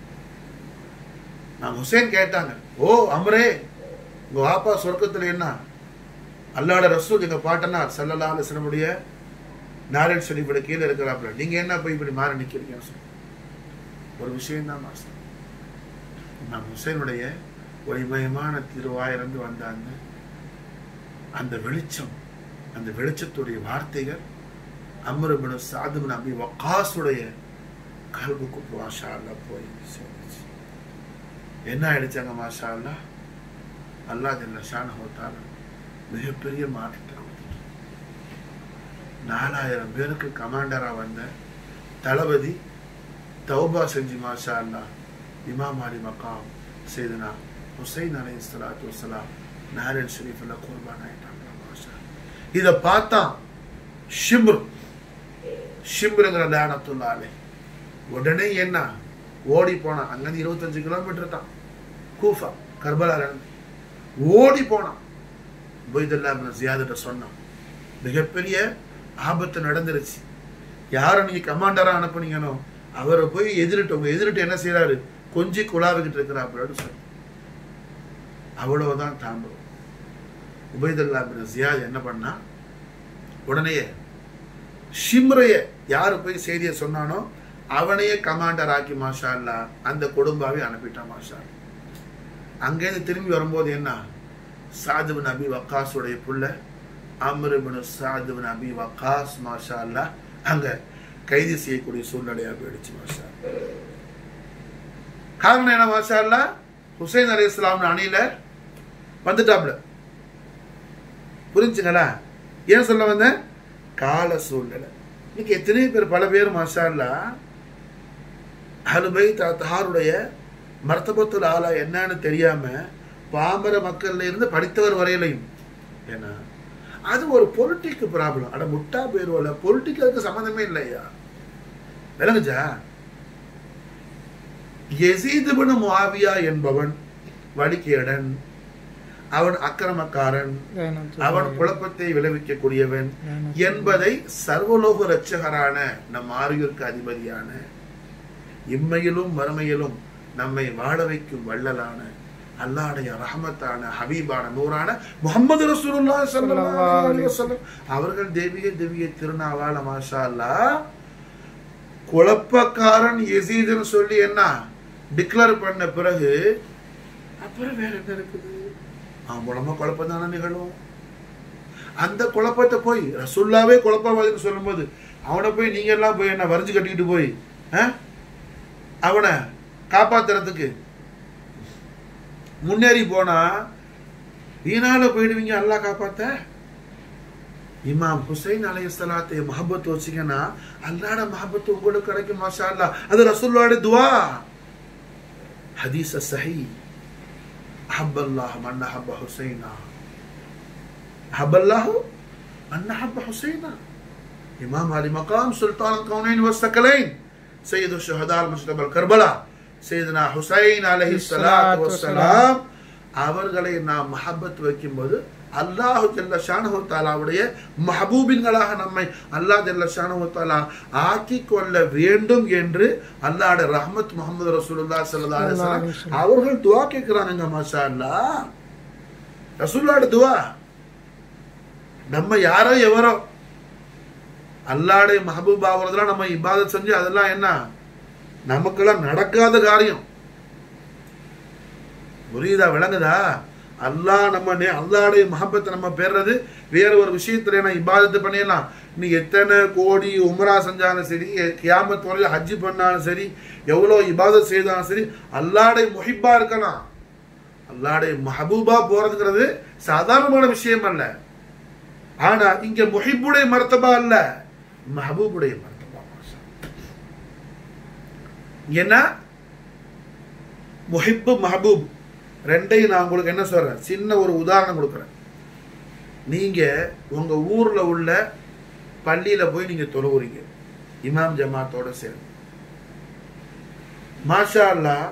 நான் ஹுசைன் கேட்டாங்க, ஓ அம்ரே, உங்க வாப்பா சொர்க்கத்துல என்ன அல்லாஹ்வுடைய ரசூல் எங்க பாட்டனார் ஸல்லல்லாஹு அலைஹி வஸல்லமுடைய நாரேட் ஷரீஃபோட கீழே இருக்கிறாப்ல, நீங்க என்ன போய் இப்படி மாறி நிக்கிறீங்கன்னு சொல்லி ஒரு விஷயம் தான் மாஷா. நான் ஹுசைனுடைய ஒளிமயமான திருவாயிலிருந்து வந்த அந்த வெளிச்சம், அந்த வெளிச்சத்துடைய வார்த்தைகள் அம்ர் இப்னு சாது நபி வக்காஸுடைய கல்புக்கு மாஷா அல்லாஹ் போய் சேர்ந்துச்சு. என்ன ஆயிடுச்சாங்க மாஷா அல்லாஹ்? அல்லாஹ் ஜல்ல ஷானஹு வ தஆலா மிகப்பெரிய மாற்றத்தை கொடுத்துட்டு 4000 பேருக்கு கமாண்டரா வந்த தளபதி தௌபா செஞ்சு மாஷா அல்லாஹ் இமாம் அலி மகாம் சையதுனா ஹுசைன் அலைஹிஸ்ஸலாத்து வஸ்ஸலாம் நாரேட் ஷரீஃப்ல குர்பான் ஆயிட்டாங்க. மாஷா இத பார்த்தா ஷிம்ருங்கிற லானத்துல்லாஹ் அலைஹி உடனே என்ன ஓடி போனான். அங்கிருந்து 25 கிலோமீட்டர் தான் கூஃபா, கர்பலால இருந்து ஓடி போனான். உபைதுல்லாஹ் இப்னு ஜியாத்ட்ட சொன்னான், மிகப்பெரிய ஆபத்து நடந்துருச்சு, யாரை நீங்க கமாண்டரா அனுப்புனீங்கனோ அவரை போய் எதிரிட்டு என்ன செய்யறாரு, கொஞ்சி குழாவிக்கிட்டு இருக்கிறாரு சொல்லி அவ்வளவுதான் தாண்டோம். உபைதுல்லாஹ் இப்னு ஜியாத் என்ன பண்ணா, உடனே ஷிம்ரைய யாரு போய் செய்தியை சொன்னானோ அவனையே கமாண்டர் ஆக்கி மாஷா அல்லாஹ் அந்த குடும்பாவை அனுப்பிட்டான். மாஷா அங்கேருந்து திரும்பி வரும்போது என்ன, சாது பின் அபி வக்காஸுடைய புள்ள அம்ர் இப்னு சாது பின் அபி வக்காஸ் மாஷா அல்லாஹ் அங்க கைது செய்யக்கூடிய சூழ்நிலையாக போயிடுச்சு. மாஷா காரணம் என்ன, மாஷா அல்லாஹ் ஹுசைன் அலைஹிஸ்ஸலாம் அணியில வந்துட்டாப்ல. புரிஞ்சுங்களா? ஏன் சொல்ல வந்த, கால சூழ்நிலை. இன்னைக்கு எத்தனை பேர், பல பேர் மாஷா அல்லாஹ் அஹ்லுபைத் தஹாருடைய மர்தபத்துல் ஆலா என்னன்னு தெரியாம பாமர மக்கள்ல இருந்து படித்தவர் வரையிலையும், ஏன்னா அது ஒரு பொலிட்டிக் ப்ராப்ளம். அட முட்டா பேருவல, பொலிட்டிக்கு சம்பந்தமே இல்லையா? விளங்குச்சா? யஸீத் இப்னு முஆவியா என்பவன் வழிகேடன், அவன் அக்கிரமக்காரன், அவன் குழப்பத்தை விளைவிக்கக்கூடியவன் என்பதை சர்வலோக இரட்சகரான நம் ஆரியூருக்கு அதிபதியான இம்மையிலும் மறுமையிலும் நம்மை வாழ வைக்கும் வள்ளலான அல்லாஹ்வுடைய ரஹமத்தான ஹபீபான நூறான முஹம்மது ரசூலுல்லாஹி ஸல்லல்லாஹு அலைஹி வஸல்லம் அவர்கள் திவ்ய திருநாவால மாஷா அல்லாஹ் குழப்பக்காரன் யஸீத்னு சொல்லி என்ன டிக்ளேர் பண்ண பிறகு அப்புறம் வேற என்ன இருக்குது? அவன் மூலமா குழப்பம் தானே நிகழும். அந்த குழப்பத்தை போய் ரசூலுல்லாவே குழப்பவாதின்னு சொல்லும் போது அவனை போய் நீங்க எல்லாம் போய் என்ன வரைஞ்சு கட்டிக்கிட்டு போய் அவனை காப்பாத்துறதுக்கு முன்னேறி போனா வீணால போயிடுவீங்க. அல்லாஹ் காப்பாத்த. இமாம் ஹுசைன் அலைஹிஸ்ஸலாத்தை மஹப்பத் வச்சீங்கன்னா அல்லாஹ்வோட மஹப்பத் உங்களுக்கு கிடைக்கும். மாஷா அல்லாஹ் அது ரசூலுல்லாஹ்வுடைய துஆ. ஹதீஸ் சஹீஹ், அஹப்பல்லாஹ் மன் அஹப்ப ஹுசைனா, அஹப்பல்லாஹ் மன் அஹப்ப ஹுசைனா. இமாம் அலி மகாம் சுல்தான் கௌனைன் வஸ்ஸகலைன் சையது ஷுஹதா முஸ்தபல் கர்பலா சையதுனா ஹுசைன் அலைஹிஸ்ஸலாத்து வஸ்ஸலாம் அவர்களை நாம் மஹப்பத் வைக்கும்போது அல்லாஹ் ஜல்ல ஷானஹு தஆலாவுடைய மஹபூபின்களாக நம்மை அல்லாஹ் ஜல்ல ஷானஹு தஆலா ஆக்கிக் கொள்ள வேண்டும் என்று அல்லாஹ்வுடைய ரஹ்மத் முஹம்மது ரசூலுல்லாஹி ஸல்லல்லாஹு அலைஹி வஸல்லம் அவர்கள் துஆ கேக்குறாங்க. மாஷா அல்லாஹ் ரசூலுல்லாஹ்வுடைய துஆ. நம்ம யாரோ எவரோ அல்லாஹ்வுடைய மஹபூப் ஆவறதெல்லாம் நம்ம இபாதத் செஞ்சு அதெல்லாம் என்ன நமக்கெல்லாம் நடக்காத காரியம். புரியுதா? விளங்குதா? அல்லாஹ் நம்ம அல்லாஹ்வுடைய மஹப்பத்தை நம்ம பெறது வேற ஒரு விஷயத்துல என்ன இபாதத்து பண்ணிடலாம். நீ எத்தனை கோடி உம்ரா செஞ்சாலும் சரி, கியாமத் வரையில ஹஜ் பண்ணாலும் சரி, எவ்வளவு இபாதத் செய்தாலும் சரி, அல்லாஹ்வுடைய முஹிப்பா இருக்கலாம். அல்லாஹ்வுடைய மஹபூபா போறதுங்கிறது சாதாரணமான விஷயம் அல்ல. ஆனா இங்க முஹிப்புடைய மர்த்தபா அல்ல, மஹபூபுடைய மர்த்தபா. என்ன முஹிப்பு மஹபூப் ரெண்டையும் நான் உங்களுக்கு என்ன சொல்றேன், சின்ன ஒரு உதாரணம் கொடுக்குறேன். நீங்க உங்க ஊர்ல உள்ள பள்ளியில போய் நீங்க தொழுவுறீங்க இமாம் ஜமாத்தோட சேர்ந்து. மாஷா அல்லாஹ்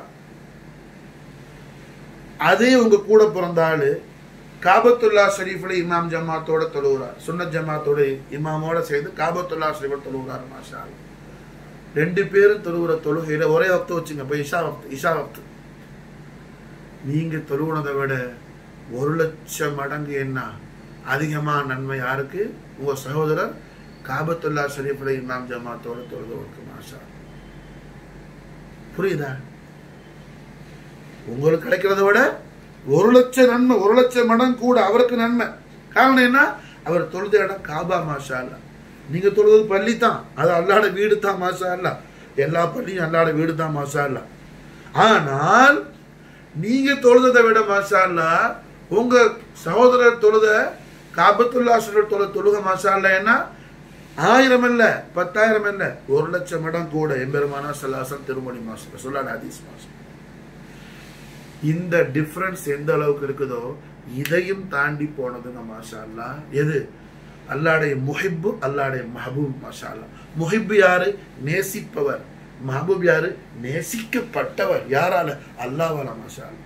அதே உங்க கூட பிறந்த ஆளு காபத்துல்லா ஷரீஃப்ல இமாம் ஜமாத்தோட தொழுகிறார், சுன்னத் ஜமாத்தோட இமாமோட சேர்ந்து காபத்துல்லா ஷரீஃப்ல தொழுகிறார். மாஷா அல்லாஹ் ரெண்டு பேரும் தொழுகிற தொழுகையில ஒரே வக்து வச்சுங்க. இப்போ இஷா வக்து நீங்க தொழுகினதை விட 1,00,000 மடங்கு என்ன அதிகமா நன்மை யாருக்கு? உங்க சகோதரர் காபத்துல்லா ஷரீஃப்ல இமாம் ஜமாத்தோட தொழுகிறவருக்கு. மாஷா புரியுதா? உங்களுக்கு கிடைக்கிறத விட 1,00,000 நன்மை, 1,00,000 மடங்கு கூட அவருக்கு நன்மை. காரணம் என்ன? அவர் தொழுத இடம் காபா. மாஷா அல்லாஹ் நீங்க தொழுவது பள்ளி தான், அது அல்லாஹ்ட வீடு தான். மாஷா அல்லாஹ் எல்லா பள்ளியும் அல்லாஹ்ட வீடு தான். மாஷா அல்லாஹ் ஆனால் நீங்க தொழுதை விட மாஷா அல்லாஹ் உங்க சகோதரர் தொழுத காபத்துல்லா ஷரீஃப் தொழுக மாஷா அல்லாஹ் என்ன 1000 இல்ல 10,000 இல்ல 1,00,000 மடங்கு கூட. எம்பெருமானா ஸல்லல்லாஹு அலைஹி வஸல்லம் திருமணி மாஷா சொல்லாத ஹதீஸ். மாஷா இந்த டிஃபரன்ஸ் எந்த அளவுக்கு இருக்குதோ இதையும் தாண்டி போனதுங்க. மாஷா அல்லாஹ் எது? அல்லாஹ்வுடைய முஹிப்பு, அல்லாஹ்வுடைய மஹபூப். மாஷா அல்லாஹ் முஹிப்பு யாரு? நேசிப்பவர். மஹபூப் யாரு? நேசிக்கப்பட்டவர். யாரால? அல்லாஹ்வால. மாஷா அல்லாஹ்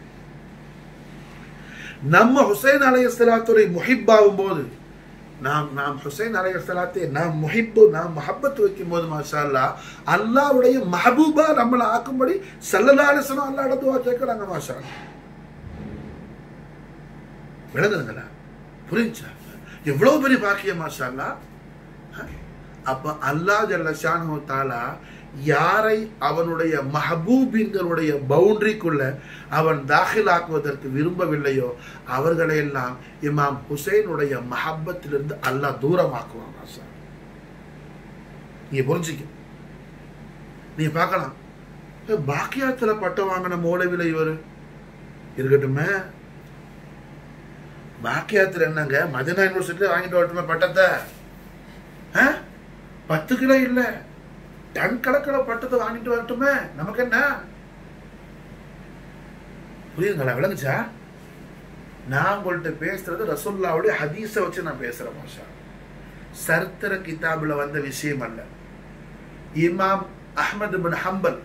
நம்ம ஹுசைன் அலைஹிஸ்ஸலாத்துடைய முஹிப்பாகும் போது நாம் ஹுசைன் அலைஹிஸ்ஸலாத்தை நாம் முஹிப்பு, நாம் மஹப்பத் வைக்கும் போது மாஷா அல்லாஹ் அல்லாஹ்வுடைய மஹபூபா நம்மளை ஆக்கும்படி ஸல்லல்லாஹு அலைஹி வஸல்லம் அல்லாஹ்ட துஆ கேட்கறாங்க. மாஷா அல்லாஹ் விளங்குதுங்களா? புரிஞ்சா? எவ்வளவு பெரிய பாக்கியம். மாஷா அல்லாஹ் அப்ப அல்லாஹ் ஜல்ல ஷானஹு தஆலா யாரை அவனுடைய மஹபூபின்களுடைய பவுண்டரிக்குள்ள அவன் தாখিলাக்குவதற்கு விரும்பவில்லையோ அவர்களை எல்லாம் இமாம் ஹுசைனுடைய மஹப்பத்திலிருந்து அல்லாஹ் தூரமாக்குவான். மாஷா நீங்க புரிஞ்சுக்க, நீங்க பார்க்கலாம். பாக்கியாத்துல பட்டம் வாங்கின மௌலவில இவர் இருக்கட்டுமே. பாக்கியாத்துல என்னங்க மதீனா யூனிவர்சிட்டியில வாங்கிட்டு வரட்டுமே பட்டத்தை? 10 கிலோ இல்ல டன் கணக்கில் பட்டத்தை வாங்கிட்டு வரட்டுமே, நமக்கு என்ன? புரியுதுங்களா? விளங்குச்சா? நான் உங்கள்கிட்ட பேசுறது ரசூலுல்லாஹ்வுடைய ஹதீஸை வச்சு நான் பேசுறேன். மாஷா சரித்திர கிதாபுல வந்த விஷயம் அல்ல. இமாம் அஹ்மத் பின் ஹம்பல்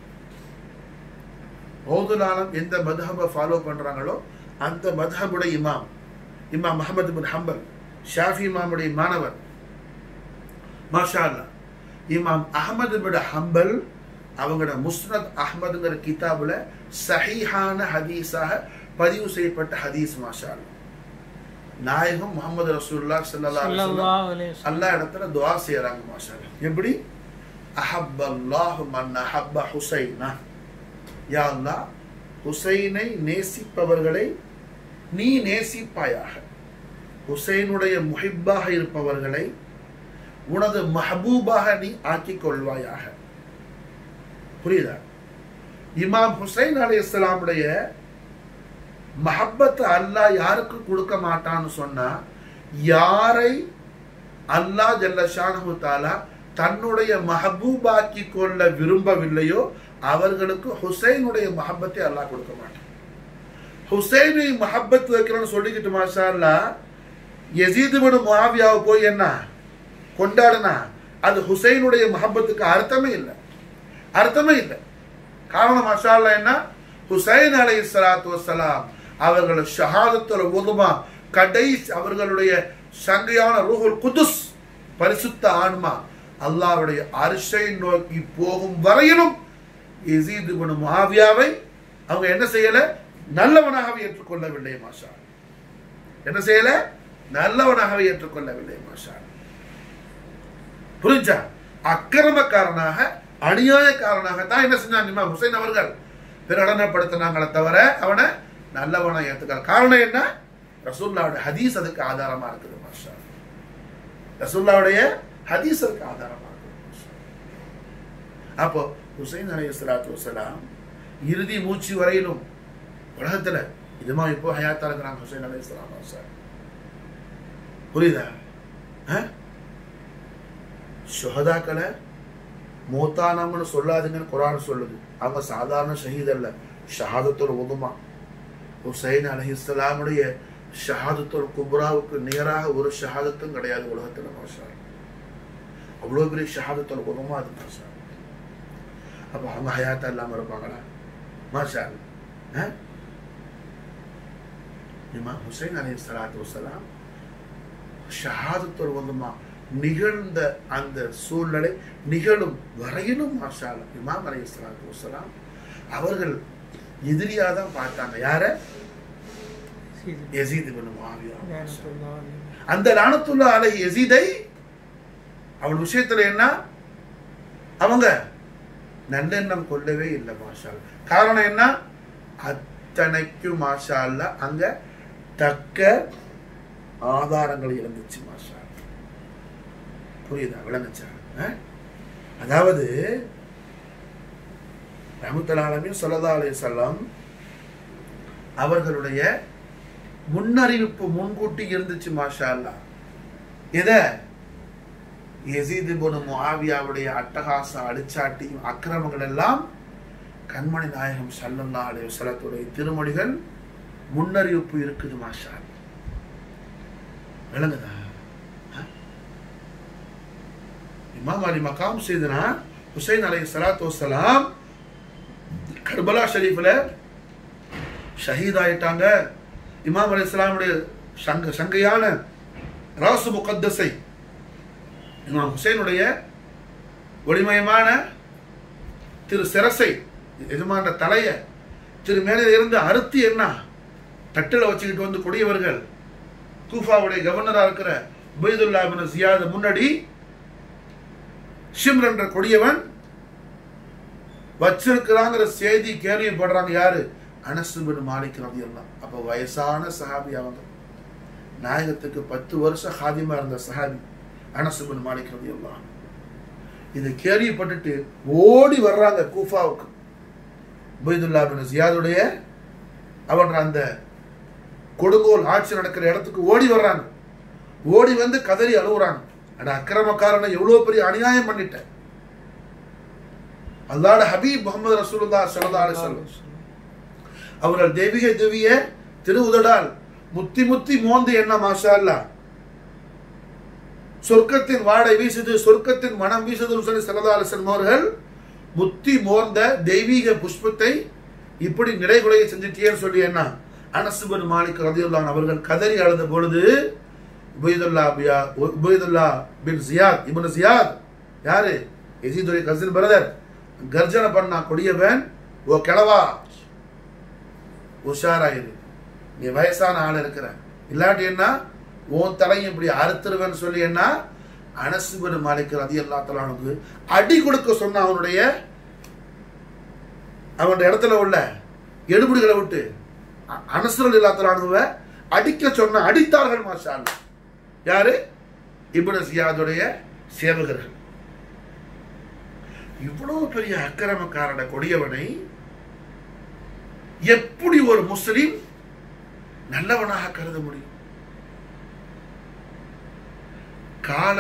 ஓதுலாலம் எந்த மத்ஹபை ஃபாலோ பண்றாங்களோ அந்த மத்ஹபுடைய இமாம் அஹ்மத் பின் ஹம்பல் ஷாஃபி இமாமுடைய மாணவர். மாஷா அல்லாஹ் இமாம் அஹ்மத் பின் ஹம்பல் அவங்களோட முஸ்னத் அஹ்மதுங்கிற கிதாபுல சஹீஹான ஹதீஸாக பதிவு செய்யப்பட்ட ஹதீஸ். மாஷா அல்லாஹ் நாயகம் முஹம்மது ரசூலுல்லாஹ் ஸல்லல்லாஹு அலைஹி வஸல்லம் அல்லாஹ் இடத்துல துஆ செய்யறாங்க. மாஷா அல்லாஹ் எப்படி? அஹப்பல்லாஹு மன் அஹப்ப ஹுசைனா, யா அல்லாஹ் ஹுசைனை நேசிப்பவர்களை நீ நேசிப்பாயாக. ஹுசைனுடைய முஹிப்பாக இருப்பவர்களை உனது மஹபூபாக நீ ஆக்கிக் கொள்வாயாக. புரியுதா? இமாம் ஹுசைன் அலைஹிஸ்ஸலாமுடைய மஹப்பத்தை அல்லாஹ் யாருக்கு கொடுக்க மாட்டான்னு சொன்னா, யாரை அல்லாஹ் ஜல்ல ஷானஹு தஆலா தன்னுடைய மஹபூபாக்கி கொள்ள விரும்பவில்லையோ அவர்களுக்கு ஹுசைனுடைய மஹப்பத்தை அல்லாஹ் கொடுக்க மாட்டான். ஹுசைனை மஹப்பத் வைக்கிறோன்னு சொல்லிக்கிட்டு மாஷா அல்லாஹ் யஸீத் இப்னு முஆவியாவை போய் என்ன கொண்டாடுனா அது ஹுசைனுடைய மஹப்பத்துக்கு அர்த்தமே இல்லை. காரணம் மாஷா அல்லாஹ் என்ன? ஹுசைன் அலைஹிஸ்ஸலாத்து வஸ்ஸலாம் அவர்கள் ஷஹாதத்துல் உதுமா கடைசி அவர்களுடைய சங்கையான ரூஹுல் குதுஸ் பரிசுத்த ஆன்மா அல்லாஹ்வுடைய அர்ஷை நோக்கி போகும் வரையிலும் யஸீத் இப்னு முஆவியாவை அவங்க என்ன செய்யல? நல்லவனாகவே ஏற்றுக்கொள்ளவில்லை. மாஷா என்ன செய்யல? நல்லவனாகவே ஏற்றுக்கொள்ளவில்லை. மாஷா புரிஞ்சா? அக்கிரமக்காரனாக அநியாயக்காரனாக தான் என்ன செஞ்சாங்க இமாம் ஹுசைன் அவர்கள் பிரகடனப்படுத்தினாங்களே தவிர அவனை நல்லவனா ஏற்றுக்க. காரணம் என்ன? ரசூலுல்லாஹ்வுடைய ஹதீஸ் அதுக்கு ஆதாரமா இருக்குது. மாஷா ரசூலுல்லாஹ்வுடைய ஹதீஸ் அதுக்கு ஆதாரமா இருக்குது. அப்போ ஹுசைன் அலைஹிஸ்ஸலாத்து வஸ்ஸலாம் இறுதி மூச்சு வரையிலும் உலகத்துல இதுமா இப்போ ஹயாத்தா இருக்கிறாங்க ஹுசைன் அலைஹிஸ்ஸலாம். புரியுதா? ஷுஹதாக்களை மூத்தானவங்கன்னு சொல்லாதுங்கன்னு குர்ஆன் சொல்லுது. அவங்க சாதாரண ஷஹீத் அல்ல, ஷஹாதத்துல் உதுமா. ஹுசைன் அலைஹிஸ்ஸலாமுடைய ஷஹாதத்துல் குப்ராவுக்கு நேராக ஒரு ஷஹாதத்தும் கிடையாது உலகத்துல. மாஷா அவ்வளவு பெரிய ஷஹாதத்துல் உதுமா அது. மாஷா அப்போ அவங்க ஹயாத்தா இல்லாமல் இருப்பாங்களா? மாஷா அல்லாஹ். இமாம் ஹுசைன் அலைஹிஸ்ஸலாத்து வஸ்ஸலாம் ஷஹாதத்துல் உதுமா நிகழ்ந்த அந்த சூழ்நிலை நிகழும் வரையிலும் மாஷா அல்லாஹ் இமாம் அலைஹிஸ்ஸலாத்து வஸ்ஸலாம் அவர்கள் எதிரியாக தான் பார்த்தாங்க. யார? யஸீத் இப்னு முஆவியா. அந்த லானத்துல்லாஹ் அலைஹி யஸீதை அவன் விஷயத்துல என்ன அவங்க நல்லெண்ணம் கொள்ளவே இல்லை மாஷா அல்லாஹ். காரணம் என்ன? அத்தனைக்கும் மாஷா அல்லாஹ் அங்க தக்க ஆதாரங்கள் இருந்துச்சு மாஷா அல்லாஹ். புரியுதா? விளங்குச்சா? அதாவது ரஹ்மத்துல் ஆலமீன் ஸல்லல்லாஹு அலைஹி வஸல்லம் அவர்களுடைய முன்னறிவிப்பு முன்கூட்டி இருந்துச்சு மாஷா அல்லாஹ். இத யஸீத் இப்னு முஆவியாவுடைய அட்டகாச அடிச்சாட்டியும் அக்கிரமங்கள் எல்லாம் கண்மணி நாயகம் ஸல்லல்லாஹு அலைஹி வஸல்லத்துடைய திருமொழிகள் முன்னறிவிப்பு இருக்குது மாஷா அல்லாஹ். விளங்குதா? இமாம் அலி மகாம் செய்தனா ஹுசைன் அலைஹிஸ்ஸலாத்து வஸ்ஸலாம் கர்பலா ஷரீஃப்ல ஷஹீத் ஆயிட்டாங்க. இமாம் அலைஹிஸ்ஸலாமுடைய சங்கையான ராசு முகத்தஸை இமாம் ஹுசைனுடைய ஒளிமயமான திரு சிரசை எஜமான தலைய திரு மேலே இருந்து அறுத்தி என்ன தட்டில் வச்சுக்கிட்டு வந்து கொடியவர்கள் கூஃபாவுடைய கவர்னரா இருக்கிற உபைதுல்லா இப்னு ஜியாத் முன்னாடி ஷிம்ர் என்ற கொடியவன் வச்சிருக்கிறாங்கிற செய்தி கேள்விப்படுறாங்க. யாரு? அனஸ் இப்னு மாலிக் ரலியல்லாஹு. அப்ப வயசான சஹாபி அவங்க, நாயகத்துக்கு 10 வருஷம் ஹாதிமா இருந்த சஹாபி அனஸ் இப்னு மாலிக் ரலியல்லாஹு. இதை கேள்விப்பட்டுட்டு ஓடி வர்றாங்க கூஃபாவுக்கு. உபைதுல்லா இப்னு ஜியாதுடைய அவன் அந்த கொடுங்கோல் ஆட்சி நடக்கிற இடத்துக்கு ஓடி வர்றாங்க. ஓடி வந்து கதறி அழுகுறாங்க. அட அக்கிரமக்காரனை எவ்வளவு பெரிய அநியாயம் பண்ணிட்டேன். அல்லாஹ்வுடைய ஹபீப் முஹம்மது ரசூலுல்லாஹ் ஸல்லல்லாஹு அலைஹி வஸல்லம் அவர்கள் தெய்வீக திவ்ய திருவுதடால் முத்தி முத்தி மோந்து என்ன மாஷா அல்லாஹ் சொர்க்கத்தின் வாடை வீசுது, சொர்க்கத்தின் மனம் வீசுதுன்னு சொல்லி ஸல்லல்லாஹு அலைஹி வஸல்லம் அவர்கள் முத்தி மோர்ந்த தெய்வீக புஷ்பத்தை இப்படி நிலைகுலைய செஞ்சிட்டியேன்னு சொல்லி என்ன அனஸ் இப்னு மாலிக் ரலியல்லாஹு அன்ஹு அவர்கள் கதறி அழுத பொழுது உபைதுல்லா பின் ஜியாத் இப்னு ஜியாத் யாரு? யஸீதுடைய கசின் பிரதர் கர்ஜனை பண்ணா கொடியவன், ஓ கிழவா உஷாராயிரு, நீ வயசான ஆள் இருக்கிற, இல்லாட்டி என்ன உன் தலையும் இப்படி அறுத்துருவேன்னு சொல்லி என்ன அனஸ் இப்னு மாலிக் ரலியல்லாஹு தஆலா அன்ஹு அடி கொடுக்க சொன்ன அவனுடைய இடத்துல உள்ள எடுபடிகளை விட்டு அனஸ் ரலியல்லாஹு தஆலா அன்ஹுவை அடிக்க சொன்ன அடித்தார்கள் மாஷா அல்லாஹ். யாரு? இப்னு ஜியாதுடைய சேவகர்கள். இவ்வளவு பெரிய அக்கிரமக்காரன கொடியவனை எப்படி ஒரு முஸ்லிம் நல்லவனாக கருத முடியும்? கால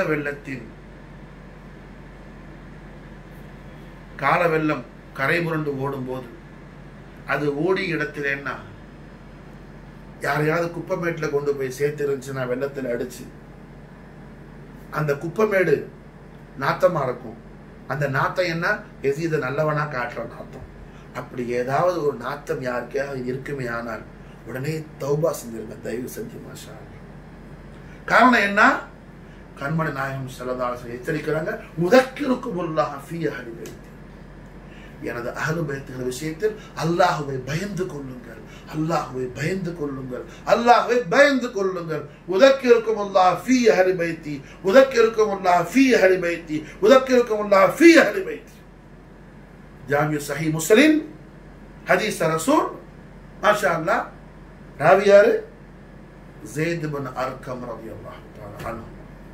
வெள்ளம் கரை புரண்டு ஓடும் போது அது ஓடிய இடத்துல என்ன யாரையாவது குப்பமேட்டுல கொண்டு போய் சேர்த்து இருந்துச்சுன்னா வெள்ளத்தில் அடிச்சு அந்த குப்பமேடு நாத்தமா இருக்கும். அந்த நாத்தம் என்ன? யஸீத நல்லவனா காட்டுற நாத்தம். அப்படி ஏதாவது ஒரு நாத்தம் யாருக்காவது இருக்குமே ஆனால் உடனே தௌபா செஞ்சிருங்க தயவு செஞ்சு மாஷா அல்லாஹ். காரணம் என்ன? கண்மணி நாயகம் ஸல்லல்லாஹு அலைஹி வஸல்லம் எச்சரிக்கிறாங்க, முதக்கிருக்குமுல்லாஹ் ஃபீ அஹ்லி பைத், எனது அஹ்லுபைத்துகள் விஷயத்தில் அல்லாஹ்வை பயந்து கொள்ளுங்கள், அல்லாஹ்வை பயந்து கொள்ளுங்கள், அல்லாஹ்வை பயந்து கொள்ளுங்கள். உதக்கிருக்குமுல்லாஹ் ஃபீ அஹ்லி பைத்தி, உதக்கிருக்குமுல்லாஹ் ஃபீ அஹ்லி பைத்தி, உதக்கிருக்குமுல்லாஹ் ஃபீ அஹ்லி பைத்தி. ஜாமிஉ ஸஹீஹ் முஸ்லிம் ஹதீஸ் ரசூல் மாஷா அல்லாஹ். ராவி யாரு? ஸைத் இப்னு அர்கம் ரலியல்லாஹு தஆலா அன்ஹு.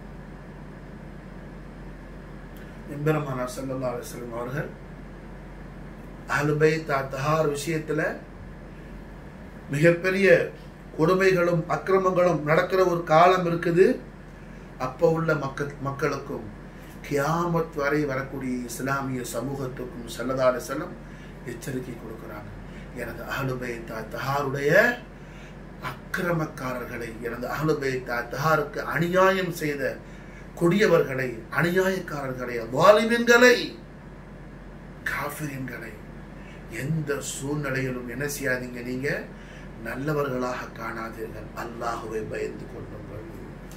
எம்பெருமானார் ஸல்லல்லாஹு அலைஹி வஸல்லம் அவர்கள் அஹ்லுபைத் தஹார் விஷயத்துல மிகப்பெரிய கொடுமைகளும் அக்கிரமங்களும் நடக்கிற ஒரு காலம் இருக்குது. அப்போ உள்ள மக்களுக்கும் கியாமத் வரை வரக்கூடிய இஸ்லாமிய சமூகத்துக்கும் ஸல்லல்லாஹு அலைஹி வஸல்லம் எச்சரிக்கை கொடுக்கிறாங்க. எனது அஹ்லுபைத் தஹாருடைய அக்கிரமக்காரர்களை, எனது அஹ்லுபைத் தஹாருக்கு அநியாயம் செய்த கொடியவர்களை, அநியாயக்காரர்களை, வாலிமீன்களை காஃபிரின்களை எந்த சூழ்நிலையிலும் என்ன செய்யாதீங்க, நீங்க நல்லவர்களாக காணாதீர்கள். அல்லாஹ்வை பயந்து கொள்ளுங்கள்,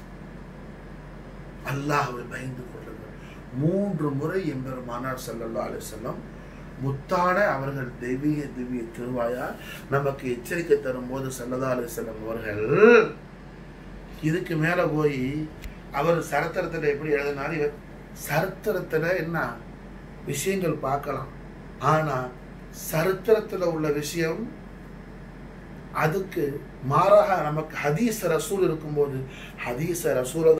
அல்லாஹ்வை பயந்து கொள்ளுங்கள். 3 முறை எம்பெருமானார் ஸல்லல்லாஹு அலைஹி வஸல்லம் முத்தான அவர்கள் திவ்ய திருவாயால் நமக்கு எச்சரிக்கை தரும் போது ஸல்லல்லாஹு அலைஹி வஸல்லம் அவர்கள் இதுக்கு மேல போய் அவர் சரித்திரத்துல எப்படி எழுதினாரு, சரித்திரத்துல என்ன விஷயங்கள் பார்க்கலாம், ஆனா சரித்திரத்துல உள்ள விஷயம் அதுக்கு மாறாக நமக்கு ஹதீஸ் ரசூல் இருக்கும்போது ஹதீஸ் ரசூல்